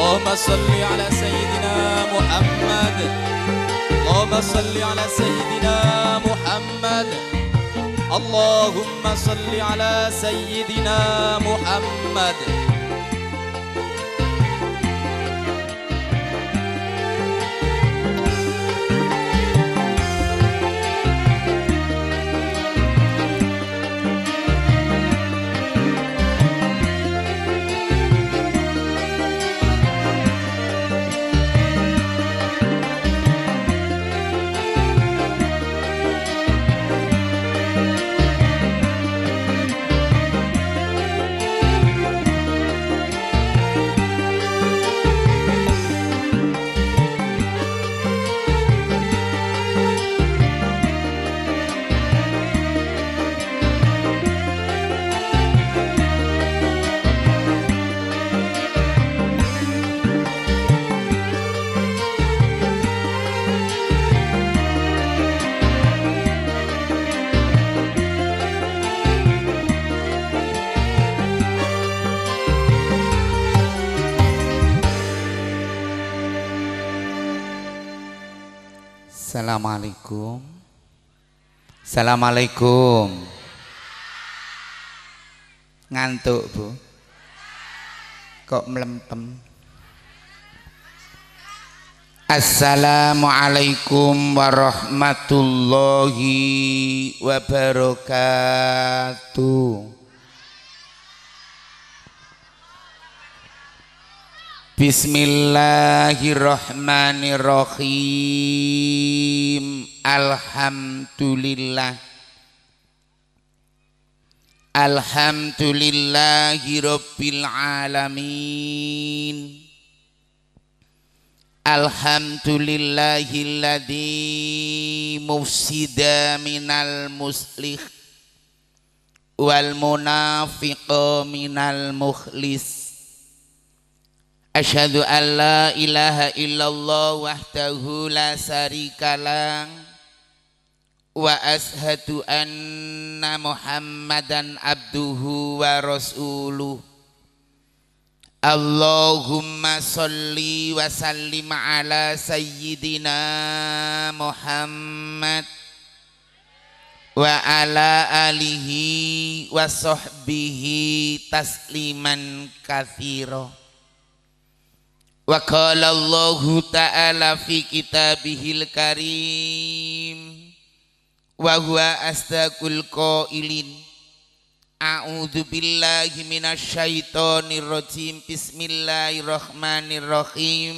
اللهم صل على سيدنا محمد اللهم صل على سيدنا محمد اللهم صل على سيدنا محمد. Assalamualaikum. Assalamualaikum. Ngantuk Bu? Kok melempem? Assalamualaikum warahmatullahi wabarakatuh. Bismillahirrahmanirrahim. Alhamdulillah. Alhamdulillahi rabbil alamin. Alhamdulillahilladzi mufsida minal muslih wal munafiqa minal mukhlis. Asyhadu an la ilaha illallah wahdahu la syarikalah wa ashhadu anna Muhammadan abduhu wa rasuluh. Allahumma sholli wa sallim ala sayyidina Muhammad wa ala alihi wa sahbihi tasliman katsira. Wa qala Allahu ta'ala fi kitabihil karim wa huwa asdaqul qailin. A'udzu billahi minasy syaithanir rajim. Bismillahirrahmanirrahim.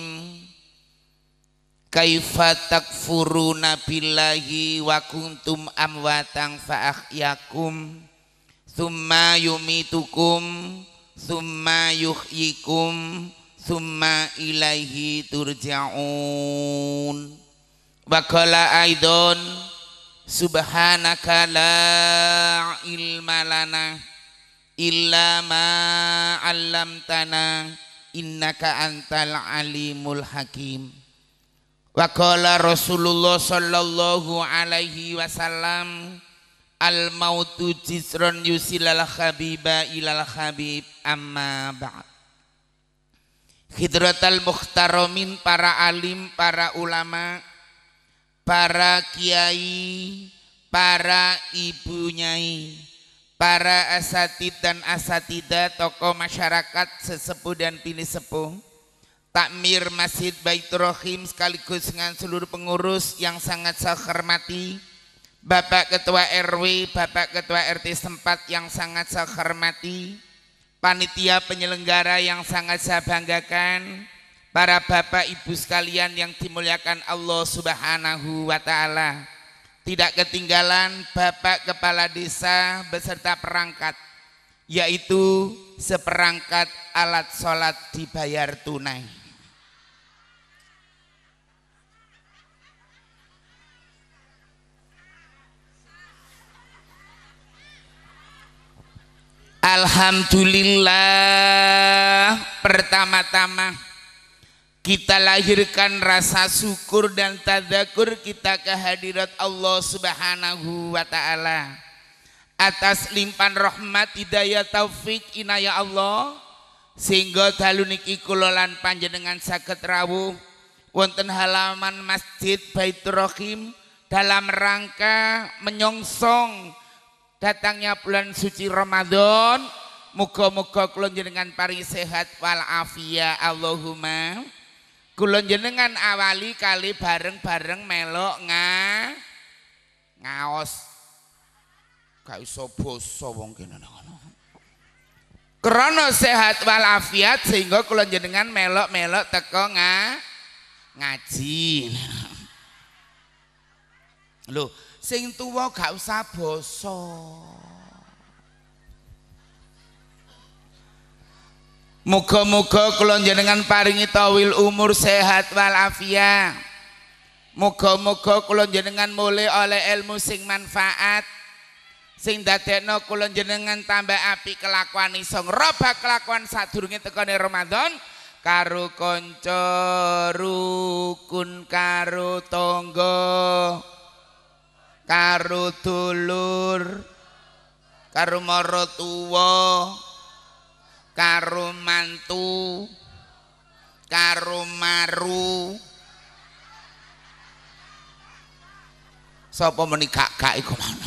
Kaifa takfuruna billahi wa kuntum amwatan fa ahyakum tsumma yumitukum tsumma yuhyikum summa ilaihi turja'un. Wa qala aidan subhanaka la ilma lana illa ma 'allamtana innaka antal alimul hakim. Wa qala Rasulullah sallallahu alaihi wasallam al mautu jisrun yusilal habiba ilal habib amma ba'd. Hidratal muhtaramin, para alim, para ulama, para kiai, para ibu nyai, para asatid dan asatidah, tokoh masyarakat, sesepuh dan bini sepuh, takmir Masjid Baitur Rahim sekaligus dengan seluruh pengurus yang sangat saya hormati, Bapak Ketua RW, Bapak Ketua RT setempat yang sangat saya hormati, panitia penyelenggara yang sangat saya banggakan, para bapak ibu sekalian yang dimuliakan Allah Subhanahu wa ta'ala. Tidak ketinggalan Bapak Kepala Desa beserta perangkat, yaitu seperangkat alat sholat dibayar tunai. Alhamdulillah, pertama-tama kita lahirkan rasa syukur dan tadzakur kita kehadirat Allah Subhanahu wa ta'ala atas limpahan rahmat, hidayah, taufik, inayah Allah sehingga dalu niki kula lan panjenengan saged rawuh wonten halaman Masjid Baitur Rahim dalam rangka menyongsong datangnya bulan suci Ramadan. Muga-muga kula jenengan paring sehat wal afiat Allahumma. Kula jenengan awali kali bareng-bareng melok ngaos. Gak iso basa wong kene ngono. Krana sehat wal afiat sehingga kula jenengan melok-melok teko ngaji. Lho, sing tuwa gak usah basa. Muga-muga kula jenengan paringi tawil umur sehat wal afiat. Muga-muga kula jenengan mulih oleh ilmu sing manfaat. Sing dadekno kula jenengan tambah apik kelakuan iso ngrobak kelakuan sadurunge tekane Ramadan karo kanca rukun karo tangga karo dulur karo maratuwa karo mantu karo maru. Sapa meni gak iku mana?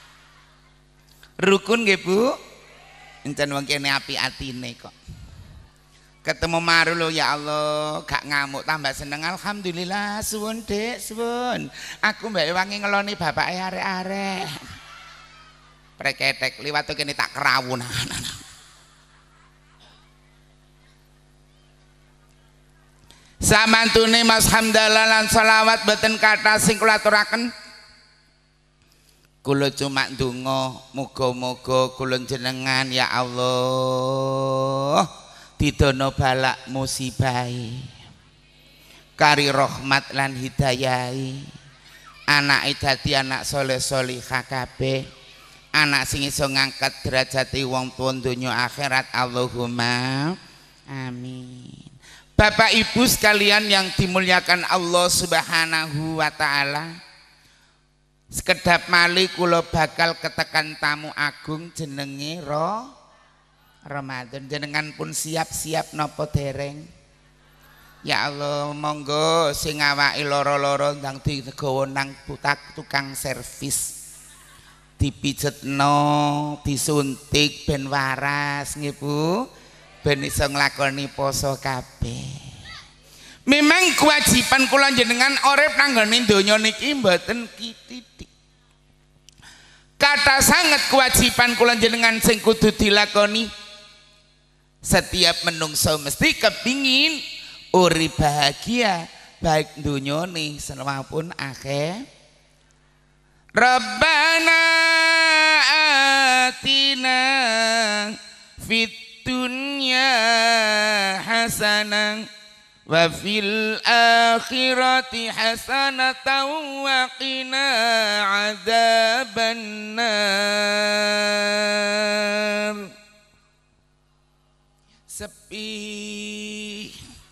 Rukun nggih Bu. Encen wong kene apik atine kok. Ketemu maru lho ya Allah, gak ngamuk tambah seneng alhamdulillah. Suwun Dik, suwun. Aku mbak wangi ngeloni bapake arek-arek. Preketek liwat kene tak kerawun. Samantune Mas Hamdalah lan selawat boten kathah sing kula aturaken. Kula cuma ndonga muga-muga kula jenengan ya Allah didono balak musibahe kari rahmat lan hidayahi. Anake dadi anak saleh-salihah kabeh, anak sing iso ngangkat derajate wong tuwa donya akhirat Allahumma amin. Bapak Ibu sekalian yang dimuliakan Allah Subhanahu wa taala, sekedap malih kula bakal ketekan tamu agung jenenge Ramadan. Jenengan pun siap-siap napa dereng? Ya Allah, monggo sing awake lara-lara ndang digawa nang tukang servis. Dipijetno, disuntik ben waras nggih Bu. Ben iso nglakoni poso kabeh. Memang kewajiban kula jenengan urip nanggone donya niki mboten titik. Kata sangat kewajiban kula jenengan sing kudu dilakoni. Setiap menungso mesti kepingin urip bahagia baik dunyane maupun akhir. Rabbana atina fid dunya hasanah wa fil akhirati hasanatan wa qina adzabannar. Sepi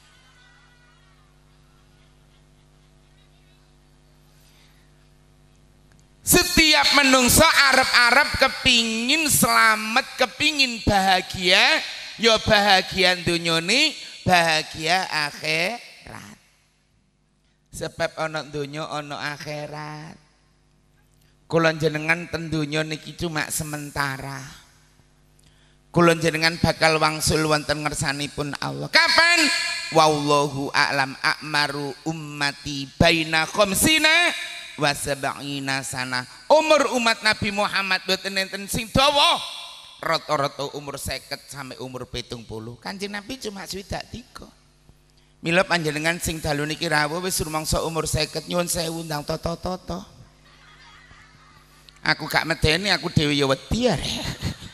setiap menungso arep-arep kepingin selamat, kepingin bahagia, ya bahagia dunyane, bahagia akhirat. Sebab ana donya ana akhirat. Kula jenengan ten donya niki cuma sementara. Kula jenengan bakal wangsul wonten ngersanipun Allah. Kapan? Wallahu a'lam a'maru ummati baina khamsina wa sab'ina sana. Umur umat Nabi Muhammad boten enten sing dawa. Rata-rata umur 50 sampai umur 70. Kanjeng Nabi cuma 63. Mila panjenengan sing dalu niki rawuh wis rumangsa umur 50 nyuwun sewu ndang toto-toto. Aku gak medeni, aku dhewe ya wedi arek.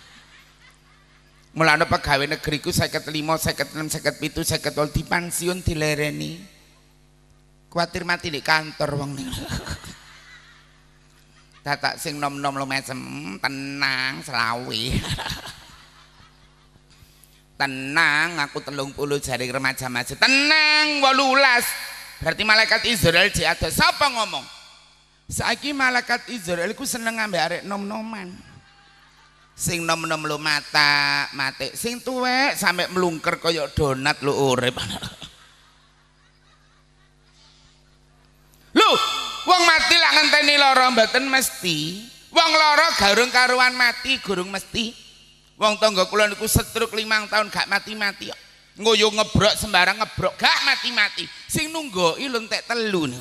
Mulane pegawai negeriku 55, 56, 57, 58 dipensiun dilereni. Kuatir mati di kantor wong niku. Dadak sing nom-nom lumesem tenang selawe. Tenang aku 30 jaring remaja masjid. Tenang 18. Berarti malaikat Israel diada. Siapa ngomong? Saiki malaikat Israel ku seneng ambek arek nom-noman. Sing nom-nom lo mate, sing tuwek sampe melungker kaya donat lo urip. Lho, wong mati lak ngenteni lara mboten mesti. Wong lara garung karuan mati, gurung mesti. Wong tangga kula niku stroke 5 tahun gak mati-mati kok. Ngoyo ngebrok sembarang ngebrok gak mati-mati. Sing nunggoki lho entek 3 niku.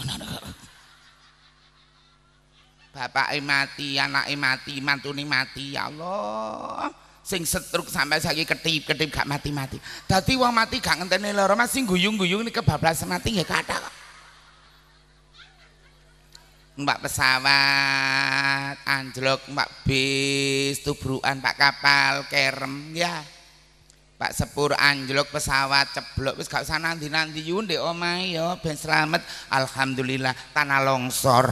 Bapake mati, anake mati, mantune mati, ya Allah. Sing stroke sampai saiki ketip-ketip gak mati-mati. Dadi wong mati gak ngenteni lara masih guyung-guyung niki kebablasan mati ya kathah kok. Mbak pesawat anjlok, mbak bis tubrukan, pak kapal kerem ya, pak sepur anjlok, pesawat ceblok, wis gak usah nanti-nanti yu ndek omahe ya ben slamet. Alhamdulillah tanah longsor.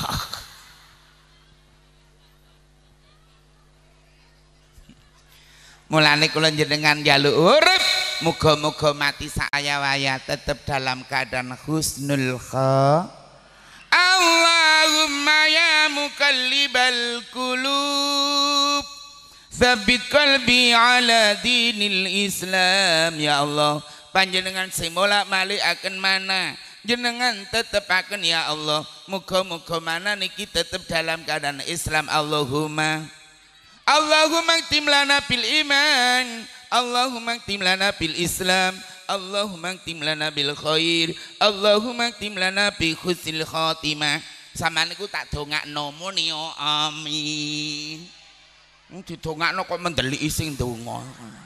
Mulane kula njenengan njaluk urip muga-muga mati saya-waya tetep dalam keadaan husnul khatimah. Allahumma ya muqallibal qulub tsabbit qalbi ala dinil Islam. Ya Allah, panjenengan sing molak-malik akan mana jenengan tetepaken ya Allah, muga-muga mana niki tetep dalam keadaan Islam. Allahumma aktim lana bil iman, Allahumma aktim lana bil Islam, Allahumma aktim lana bil khair, Allahumma aktim lana bi husnil khatimah. Sampeyan niku tak dongakno muni yo amin. Didongakno kok mendeliki sing ndonga.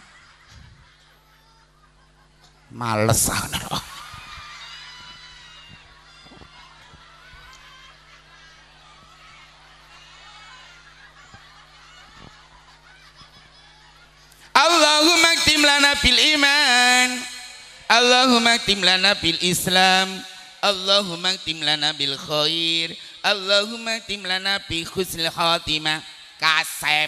Males ana. Allahumma aktim lana bil iman, Allahumma aktim lana bil Islam, Allahumma aktim lana bil khair, Allahumma aktim lana bi husnil khatimah. Kasep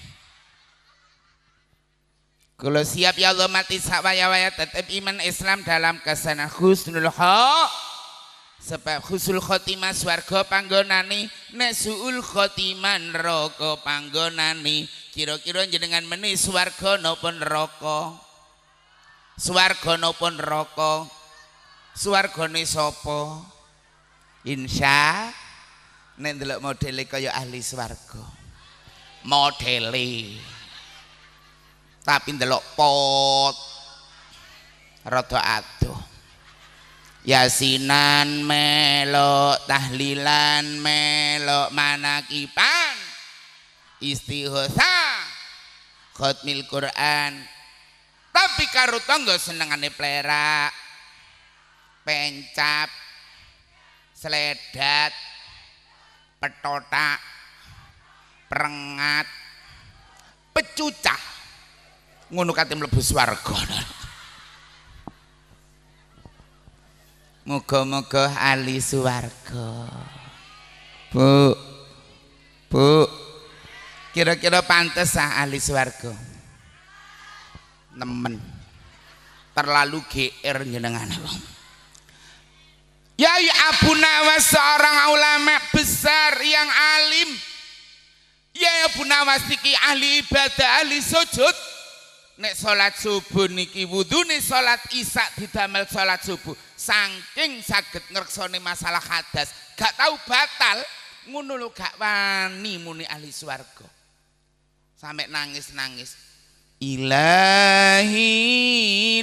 kalau siap ya Allah mati sawaya-waya tetap iman Islam dalam kesana husnul khatimah. Sebab husnul khatimah swarga panggonane, nek suul khatimah neraka panggonane. Kira-kira jenengan meni swarga napa neraka? Swarga napa neraka? Swargane sapa? Insya nek ndelok modele kaya ahli swarga. Modele. Tapi ndelok pot rada adoh. Yasinan melok, tahlilan melok, manakipan, istighosa, khatmil Quran. Tapi karo tangga senengane plerak, pencap, seledat, petotak, perengat, pecucah. Ngono kate mlebu swarga. Moga-moga ahli swarga. Bu, kira-kira pantes ahli swarga? Nemen. Terlalu GR jenengan. Ya Abu Nawas seorang ulama besar yang alim. Ya Abu Nawas niki ahli ibadah, ahli sujud. Nek salat subuh niki wudune salat isya didamel salat subuh. Saking saged ngreksone masalah hadas, gak tahu batal, ngono lho gak wani muni ahli swarga. Sampai nangis-nangis. Ilahi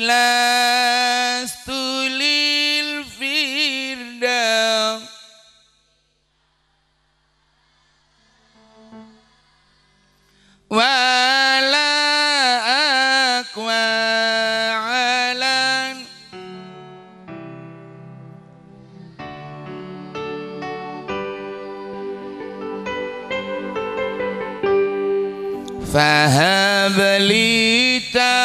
lastulil firdaus wala akwa alan fahablita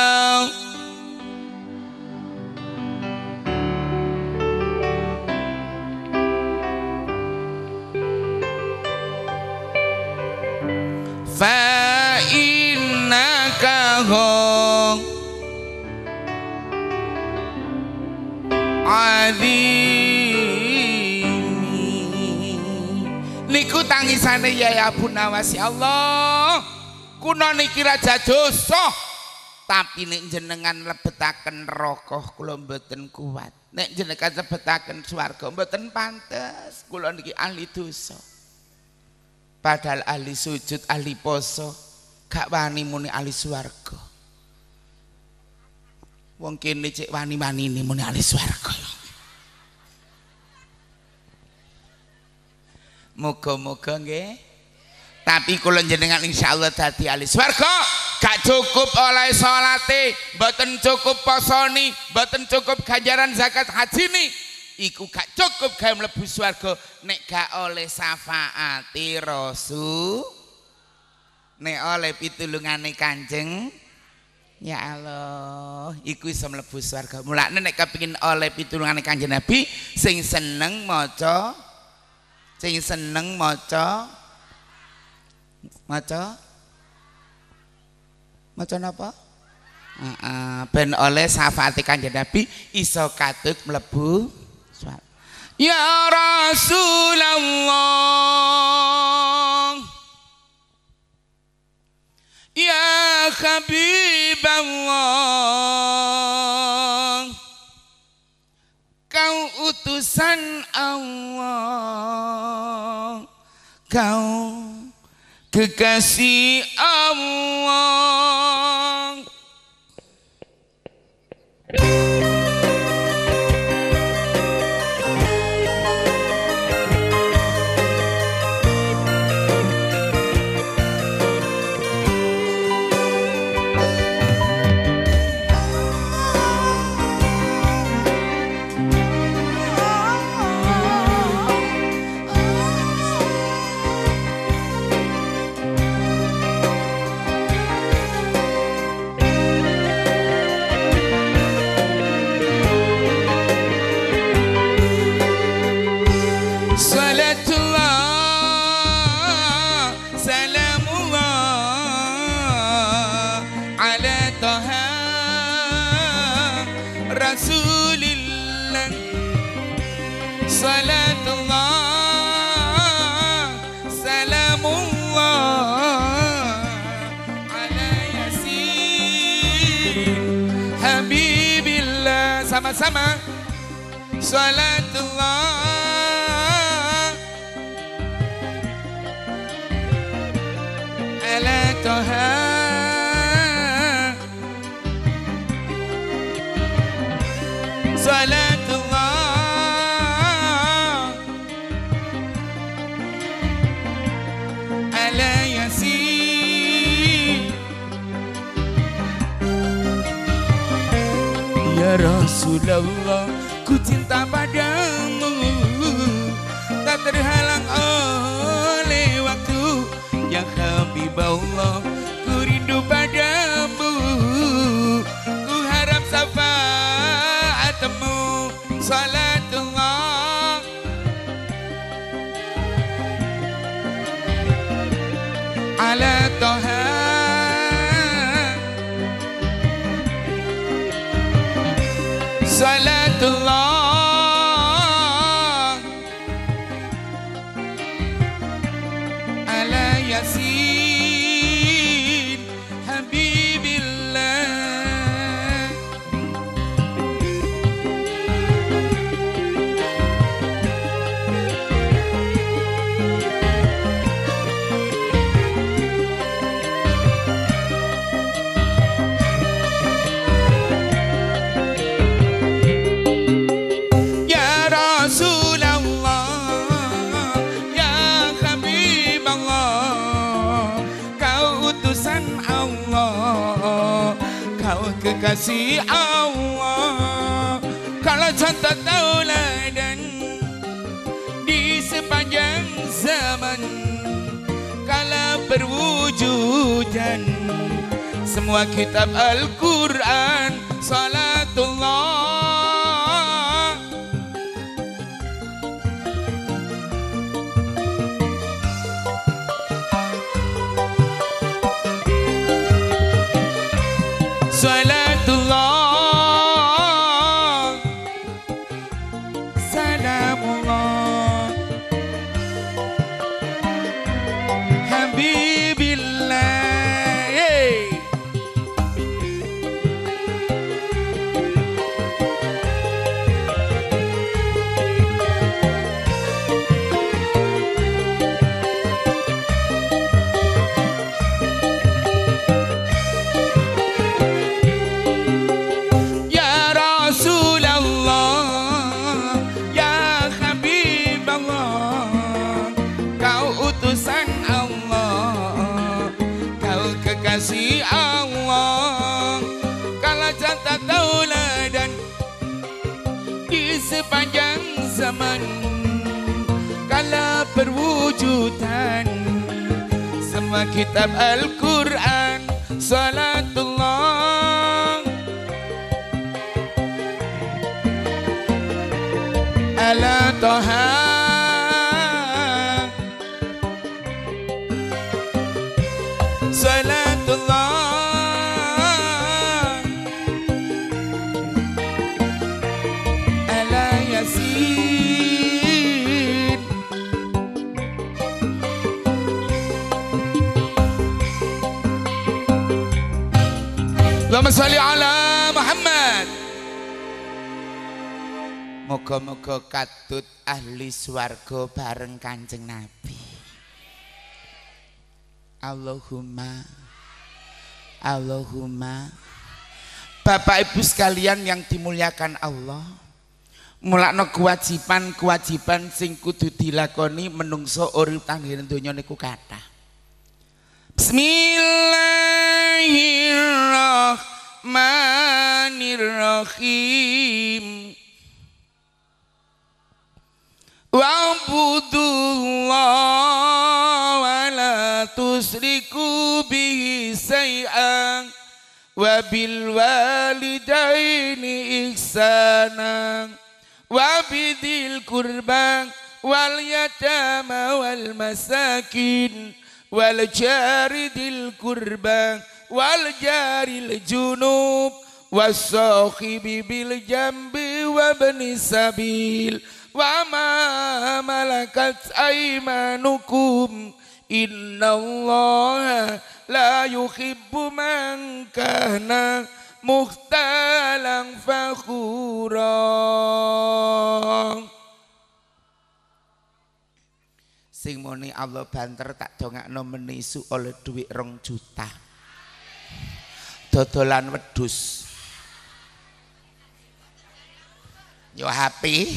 fa innaka azimi. Niku tangisane ya Abu Nawas, ya Allah Kuno niki raja dosa. Tapi nek jenengan lebetaken neraka kula mboten kuat. Nek jenengan lebetaken swarga mboten pantes. Kula niki ahli dosa. Padahal ahli sujud, ahli poso, gak wani muni ahli swarga. Wong kene cek wani-wani ini muni ahli swarga. Moga-moga nggih. Tapi kula jenengan insyaallah dadi ahli swarga, gak cukup oleh salate, mboten cukup posoni, mboten cukup ganjaran zakat haji nih. Iku gak cukup gawe mlebu swarga nek gak oleh syafaati Rasul, nek oleh pitulungane Kanjeng. Ya Allah, iku iso mlebu swarga. Mulane nek kepengin oleh pitulungane Kanjeng Nabi, sing seneng maca maca napa? Ben oleh syafaati Kanjeng Nabi iso katut mlebu swarga. Ya Rasulullah, ya Habiballah, kau utusan Allah, kau kekasih Allah. Rasulillah, salatullah, salamullah ala yasin habibillah. Sama-sama. Salatullah ala Toha, salatullah ala yasin. Ya Rasulullah, ku cinta padamu, tak terhalang oleh waktu. Ya Habiballah, ku rindu padamu, ku harap syafaatmu. Salatullah ala Toha, salatullah ala yasin habibillah. Kekasih Allah, kalau contoh tauladan di sepanjang zaman, kala berwujudan semua kitab Al-Quran. Salatullah salatullah salamullah habibillah contoh tauladan di sepanjang zaman kala perwujudan semua kitab Al-Quran. Salatullah ala Toha salatullah ala Yasin. Allahumma sholli ala Muhammad. Moga-moga katut ahli swarga bareng Kanjeng Nabi. Allahumma Allahumma. Bapak Ibu sekalian yang dimuliakan Allah, mulakno kewajiban sing kudu dilakoni menungso urip tanggen donya niku kathah. Bismillahirrahmanirrahim. Wa'budullah wa la tusriku bihi syai'an wa bil walidaini ihsana wa bidil qurba wal yatama wal masakin wal jari dil qurba wal jaril junub was sahibi bil jambi wa bani sabil wa ma malakat aymanukum innallaha la yuhibbu man kana mukhtalan fakhura. Sing muni Allah banter tak dongakno menisu oleh duit 2 juta dodolan wedhus yo happy.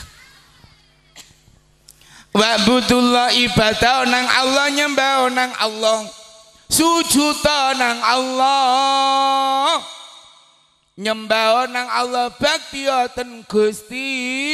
Wa'budullah ibadah nang Allah, nyembah nang Allah, sujud nang Allah, nyembah nang Allah, bakti ten Gusti.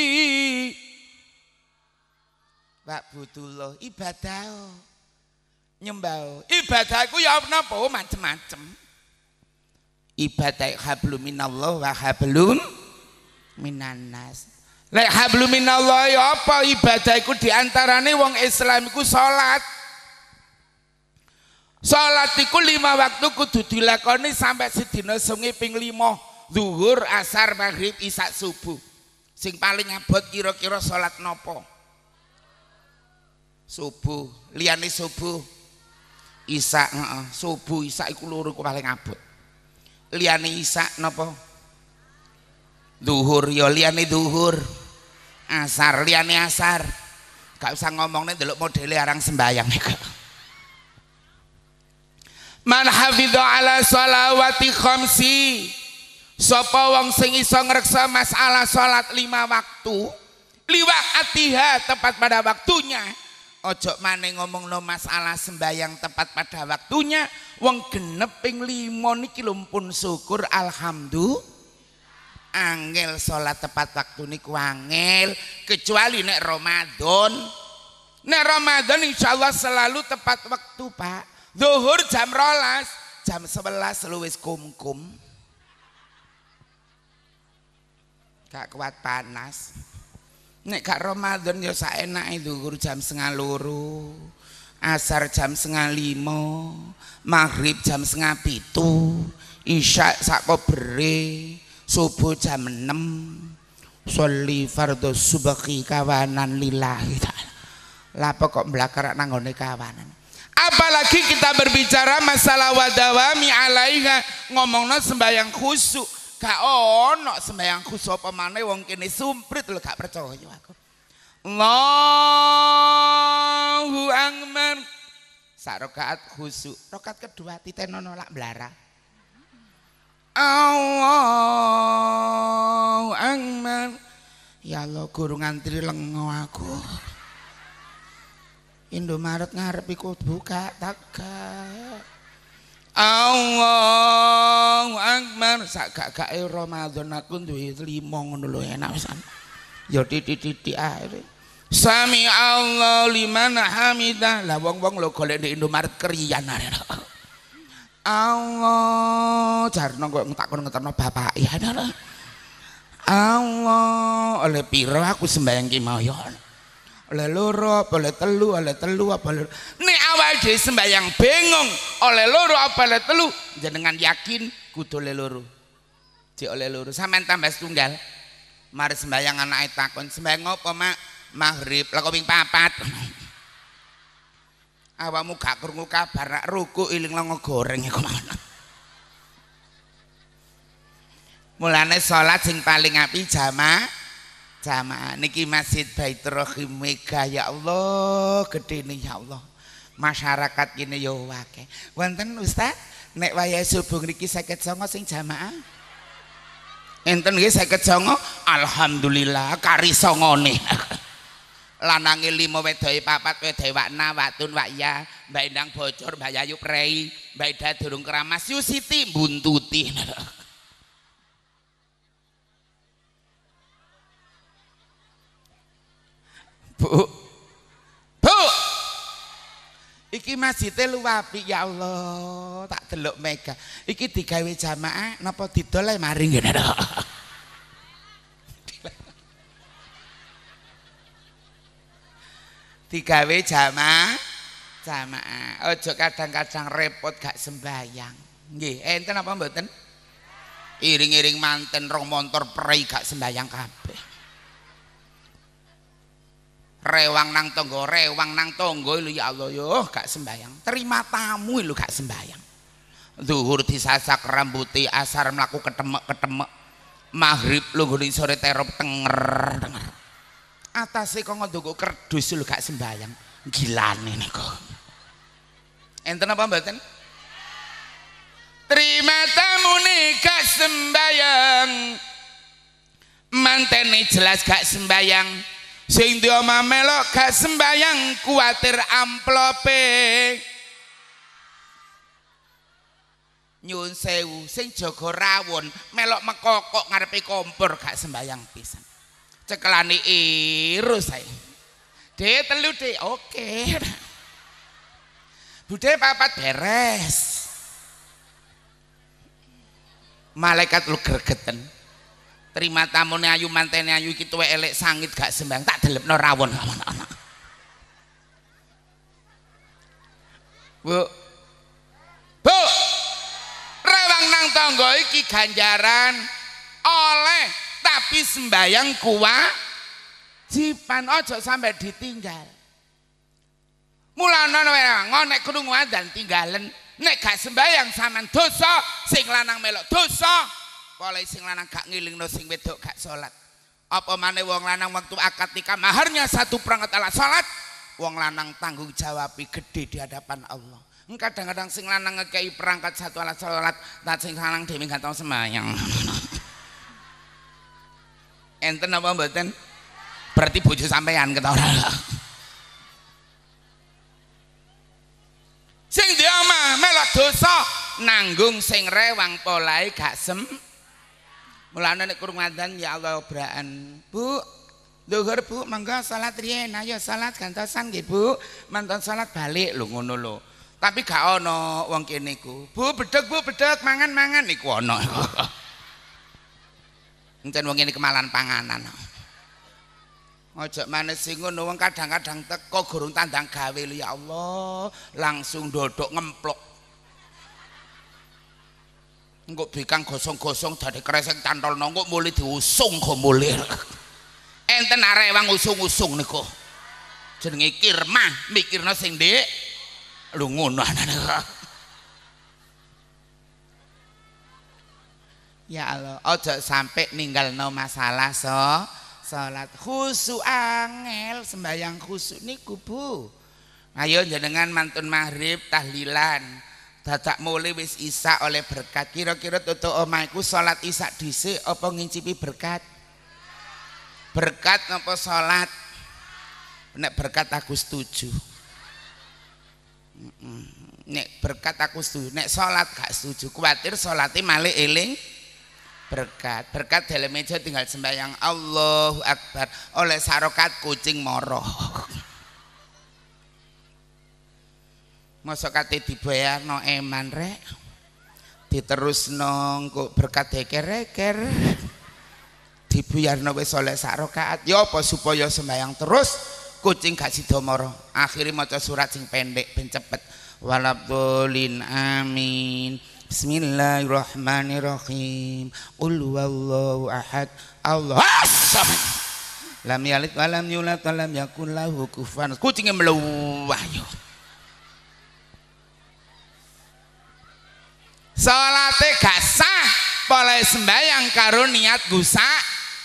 Wa'budullah ibadah, nyembah ibadah iku ya napa macem-macem. Ibadah hablum minallah wa hablum minannas. Lek hablum minallah ya apa ibadah iku diantarane wong Islam iku salat. Salat iku 5 waktu kudu dilakoni sampai sedina sungi ping 5. Zuhur, asar, maghrib, isya, subuh. Sing paling abot kira-kira salat napa? Subuh, liyane subuh. Isya, subuh, isya iku loro paling abot. Liyane isya napa? Zuhur ya liyane zuhur. Asar liyane asar. Gak usah ngomongne ndelok modele arang sembayang iki. Man hafidha ala sholawati khamsi. Sapa wong sing iso ngreksa masalah salat 5 waktu, liwaqatiha tepat pada waktunya. Ojo maneh ngomongno masalah sembayang tepat pada waktunya. Wong genep ping 5 niki lho pun syukur alhamdulillah. Angel sholat tepat waktu niku angel, kecuali nek Ramadan. Nek Ramadan insyaallah selalu tepat waktu, Pak. Zuhur jam 12, jam 11 luwes kumkum. Gak kuat panas. Nek gak Ramadan ya saenake zuhur jam 4:30, asar jam 4:30, maghrib jam 6:30, isya sak kobere. Subuh jam 6 sholli fardhu subhi kawanan lillahi ta'ala. Lapa kok mblakar nang ngone kawanan. Apalagi kita berbicara masalah wadawami alaiha, ngomongno sembayang khusyuk. Gak ono sembayang khusyuk apa maneh wong kene sumprit lho, gak percaya aku. Allahu akbar. Sak rakaat khusyuk, rakaat kedua titenono lak mblara. Allahu akbar. Ya Allah guru ngantri lengo aku. Indomaret ngarep iku buka tak. Allahu Akbar. Sak gak-gake Ramadan aku duwe 5 ngono lho enak pisan. Ya titik-titik ae. Sami Allah liman hamidah. Lah wong-wong lho golek di Indomaret keriyan arek. Allah jarno kok takon ngeterno bapak ya. Allah oleh piro aku sembahyang ki mau ya. Oleh loro apa oleh telu apa oleh nek awal dhewe sembahyang bingung oleh loro apa oleh telu jenengan yakin kudu oleh loro jek oleh loro sampean tambah setunggal mari sembahyang anake takon sembahyang apa mak maghrib lah ping 4 awakmu gak krungu kabar nak ruku iling lengo goreng iku mana mulane salat sing paling apik jamaah niki Masjid Baitur Rahim Mega ya Allah gedene ya Allah masyarakat kene ya akeh wonten Ustaz nek wayah subuh niki 59 sing jamaah enten nggih 59 alhamdulillah kari songone lanange 5 wedoke 4 wedoke wakna watun wakya Mbak Endang bocor Mbak Yayu prei Mbak Ida durung keramas Yu Siti buntuti Bu iki masjidnya lu apik ya Allah tak delok Mega iki digawe jamaah napa didol ae mari ngene digawe jamaah ojo kadang-kadang repot gak sembayang nggih enten apa mboten iring-iring manten rong montor prei gak sembayang kabeh rewang nang tonggo lho ya Allah yo gak sembayang terima tamu lho gak sembayang zuhur disasak rambuti asar mlaku ketemek maghrib lho nggone sore terop tenger atase kok ngondoko kerdus lho gak sembayang gilane niku enten apa mboten terima tamu nih gak sembayang mantene jelas gak sembayang sing dia melok gak sembayang kuatir amplope nyun sewu sing jaga rawon melok mekokok ngarepe kompor gak sembayang pisan cekelane irus ae de telu de oke budhe 4 beres malaikat lu gregeten terima tamune ayu mantene ayu iki tuwek elek sangit gak sembayang tak delepno rawon Bu rewang nang tangga iki ganjaran oleh tapi sembayang kewajiban aja sampai ditinggal mulane rewang nek krungu adzan tinggalen nek gak sembayang sampean dosa sing lanang melok dosa Polai sing lanang gak ngilingno sing wedok gak salat. Apa maneh wong lanang waktu akad nikah maharnya 1 perangkat alat salat, wong lanang tanggung jawab gede di hadapan Allah. Kadang-kadang sing lanang ngekei perangkat 1 alat salat, tak sing lanang dhewe gak tau sembahyang. Enten apa mboten? Berarti bojo sampean keta ora. Sing diomah melok dosa nanggung sing rewang polahe gak mulane nek kurung adzan ya Allah obraan Bu zuhur Bu mangga salat riyen ayo salat gantosan nggih Bu mantan salat balik lho ngono lho tapi gak ana wong kene iku Bu bedhek mangan niku ana encen wong kene kemalan panganan ojo maneh sing ngono wong kadang-kadang teko gurung tandang gawe lho ya Allah langsung dodok ngemplok engko bikang gosong-gosong dadi kresek cantolno engko mulih diusung kok mulih enten arek wang usung-usung niku jenenge kirmah mikirno sing ndek lho ngono ya Allah aja sampai ninggalno masalah salat khusyuk angel sembayang khusyuk niku Bu ayo jenengan mantun maghrib tahlilan dadak mulai wis isak oleh berkat kira-kira tutuk omahku salat isak dhisik apa ngincipi berkat apa salat nek berkat aku setuju Nek berkat aku setuju, nek salat gak setuju. Kuwatir salate malih eling berkat. Berkat dalam meja tinggal sembahyang Allahu Akbar. Oleh sarokat kucing moro. Masa kate dibayarno eman rek. Diterusno kok berkat heker-heker. Dibuyarno wis oleh sarokat. Ya apa supaya sembahyang terus kucing gak sida moro. Akhire maca surat sing pendek ben cepet. Walabdolin amin. Bismillahirrahmanirrahim. Qul huwallahu ahad. Allahu samad. Lam yalid wa lam yulad wa lam yakul lahu kufuwan. Kucinge mluwah yo. Salate gak sah, boleh sembahyang karo niat gusak.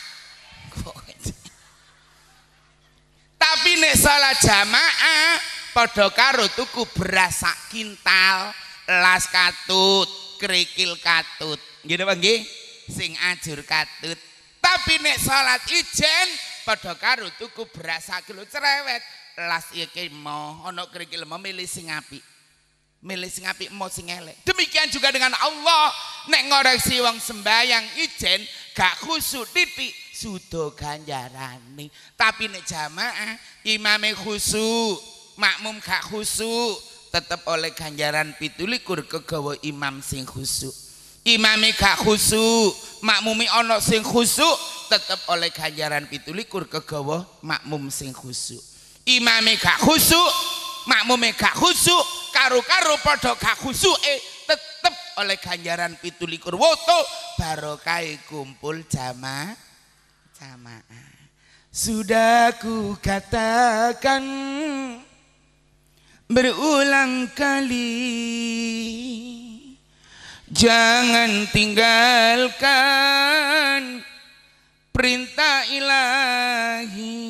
Tapi nek salat jamaah padha karo tuku beras sak kintal, las katut, kerikil katut. Nggih napa nggih? Sing ajur katut. Tapi nek salat ijen padha karo tuku beras sak kilo cerewet, las iki mo, ana kerikil mo milih sing apik. Milih sing apik mo sing elek. Demikian juga dengan Allah, nek ngoreksi wong sembayang ijen gak khusyuk titik sudo ganjarane. Tapi nek jamaah imame khusyuk, makmum gak khusyuk, tetep oleh ganjaran 17 kegawa imam sing khusyuk. Imame gak khusyuk, makmumi ana sing khusyuk, tetep oleh ganjaran 17 kegawa makmum sing khusyuk. Imame gak khusyuk, makmume gak khusyuk, karo-karo padha gak khusyuke, tetep oleh ganjaran 17 woto barokah kumpul jamaah. Sudah ku katakan berulang kali, jangan tinggalkan perintah ilahi.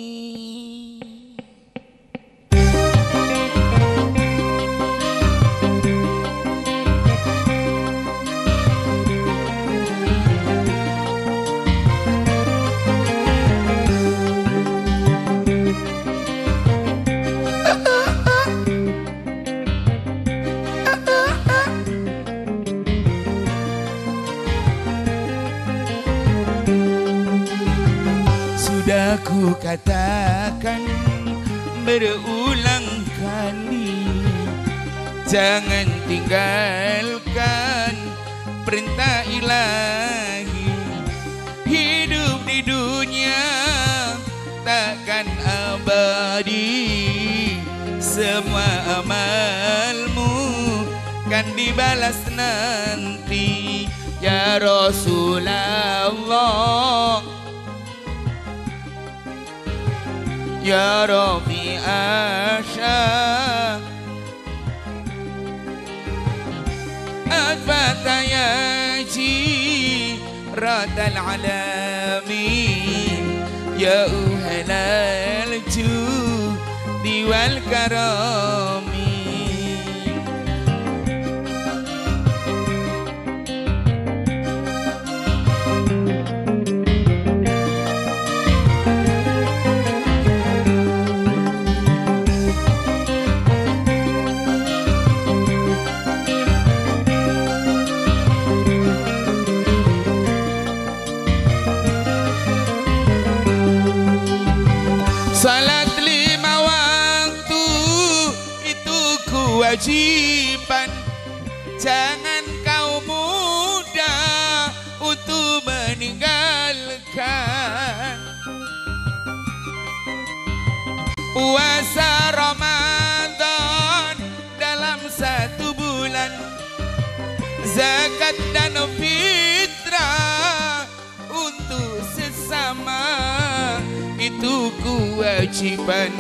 Sudah ku katakan berulang kali, jangan tinggalkan perintah ilahi. Hidup di dunia takkan abadi, semua amalmu kan dibalas nanti. Ya Rasulullah, ya Rabbi Asya Adbata ya Jiratal Alamin, ya Uhalal Judi wal Karami. Salat 5 waktu itu kewajiban, jangan kau muda untuk meninggalkan. Puasa Ramadan dalam 1 bulan, zakat dan fitrah untuk sesama, itu kewajiban.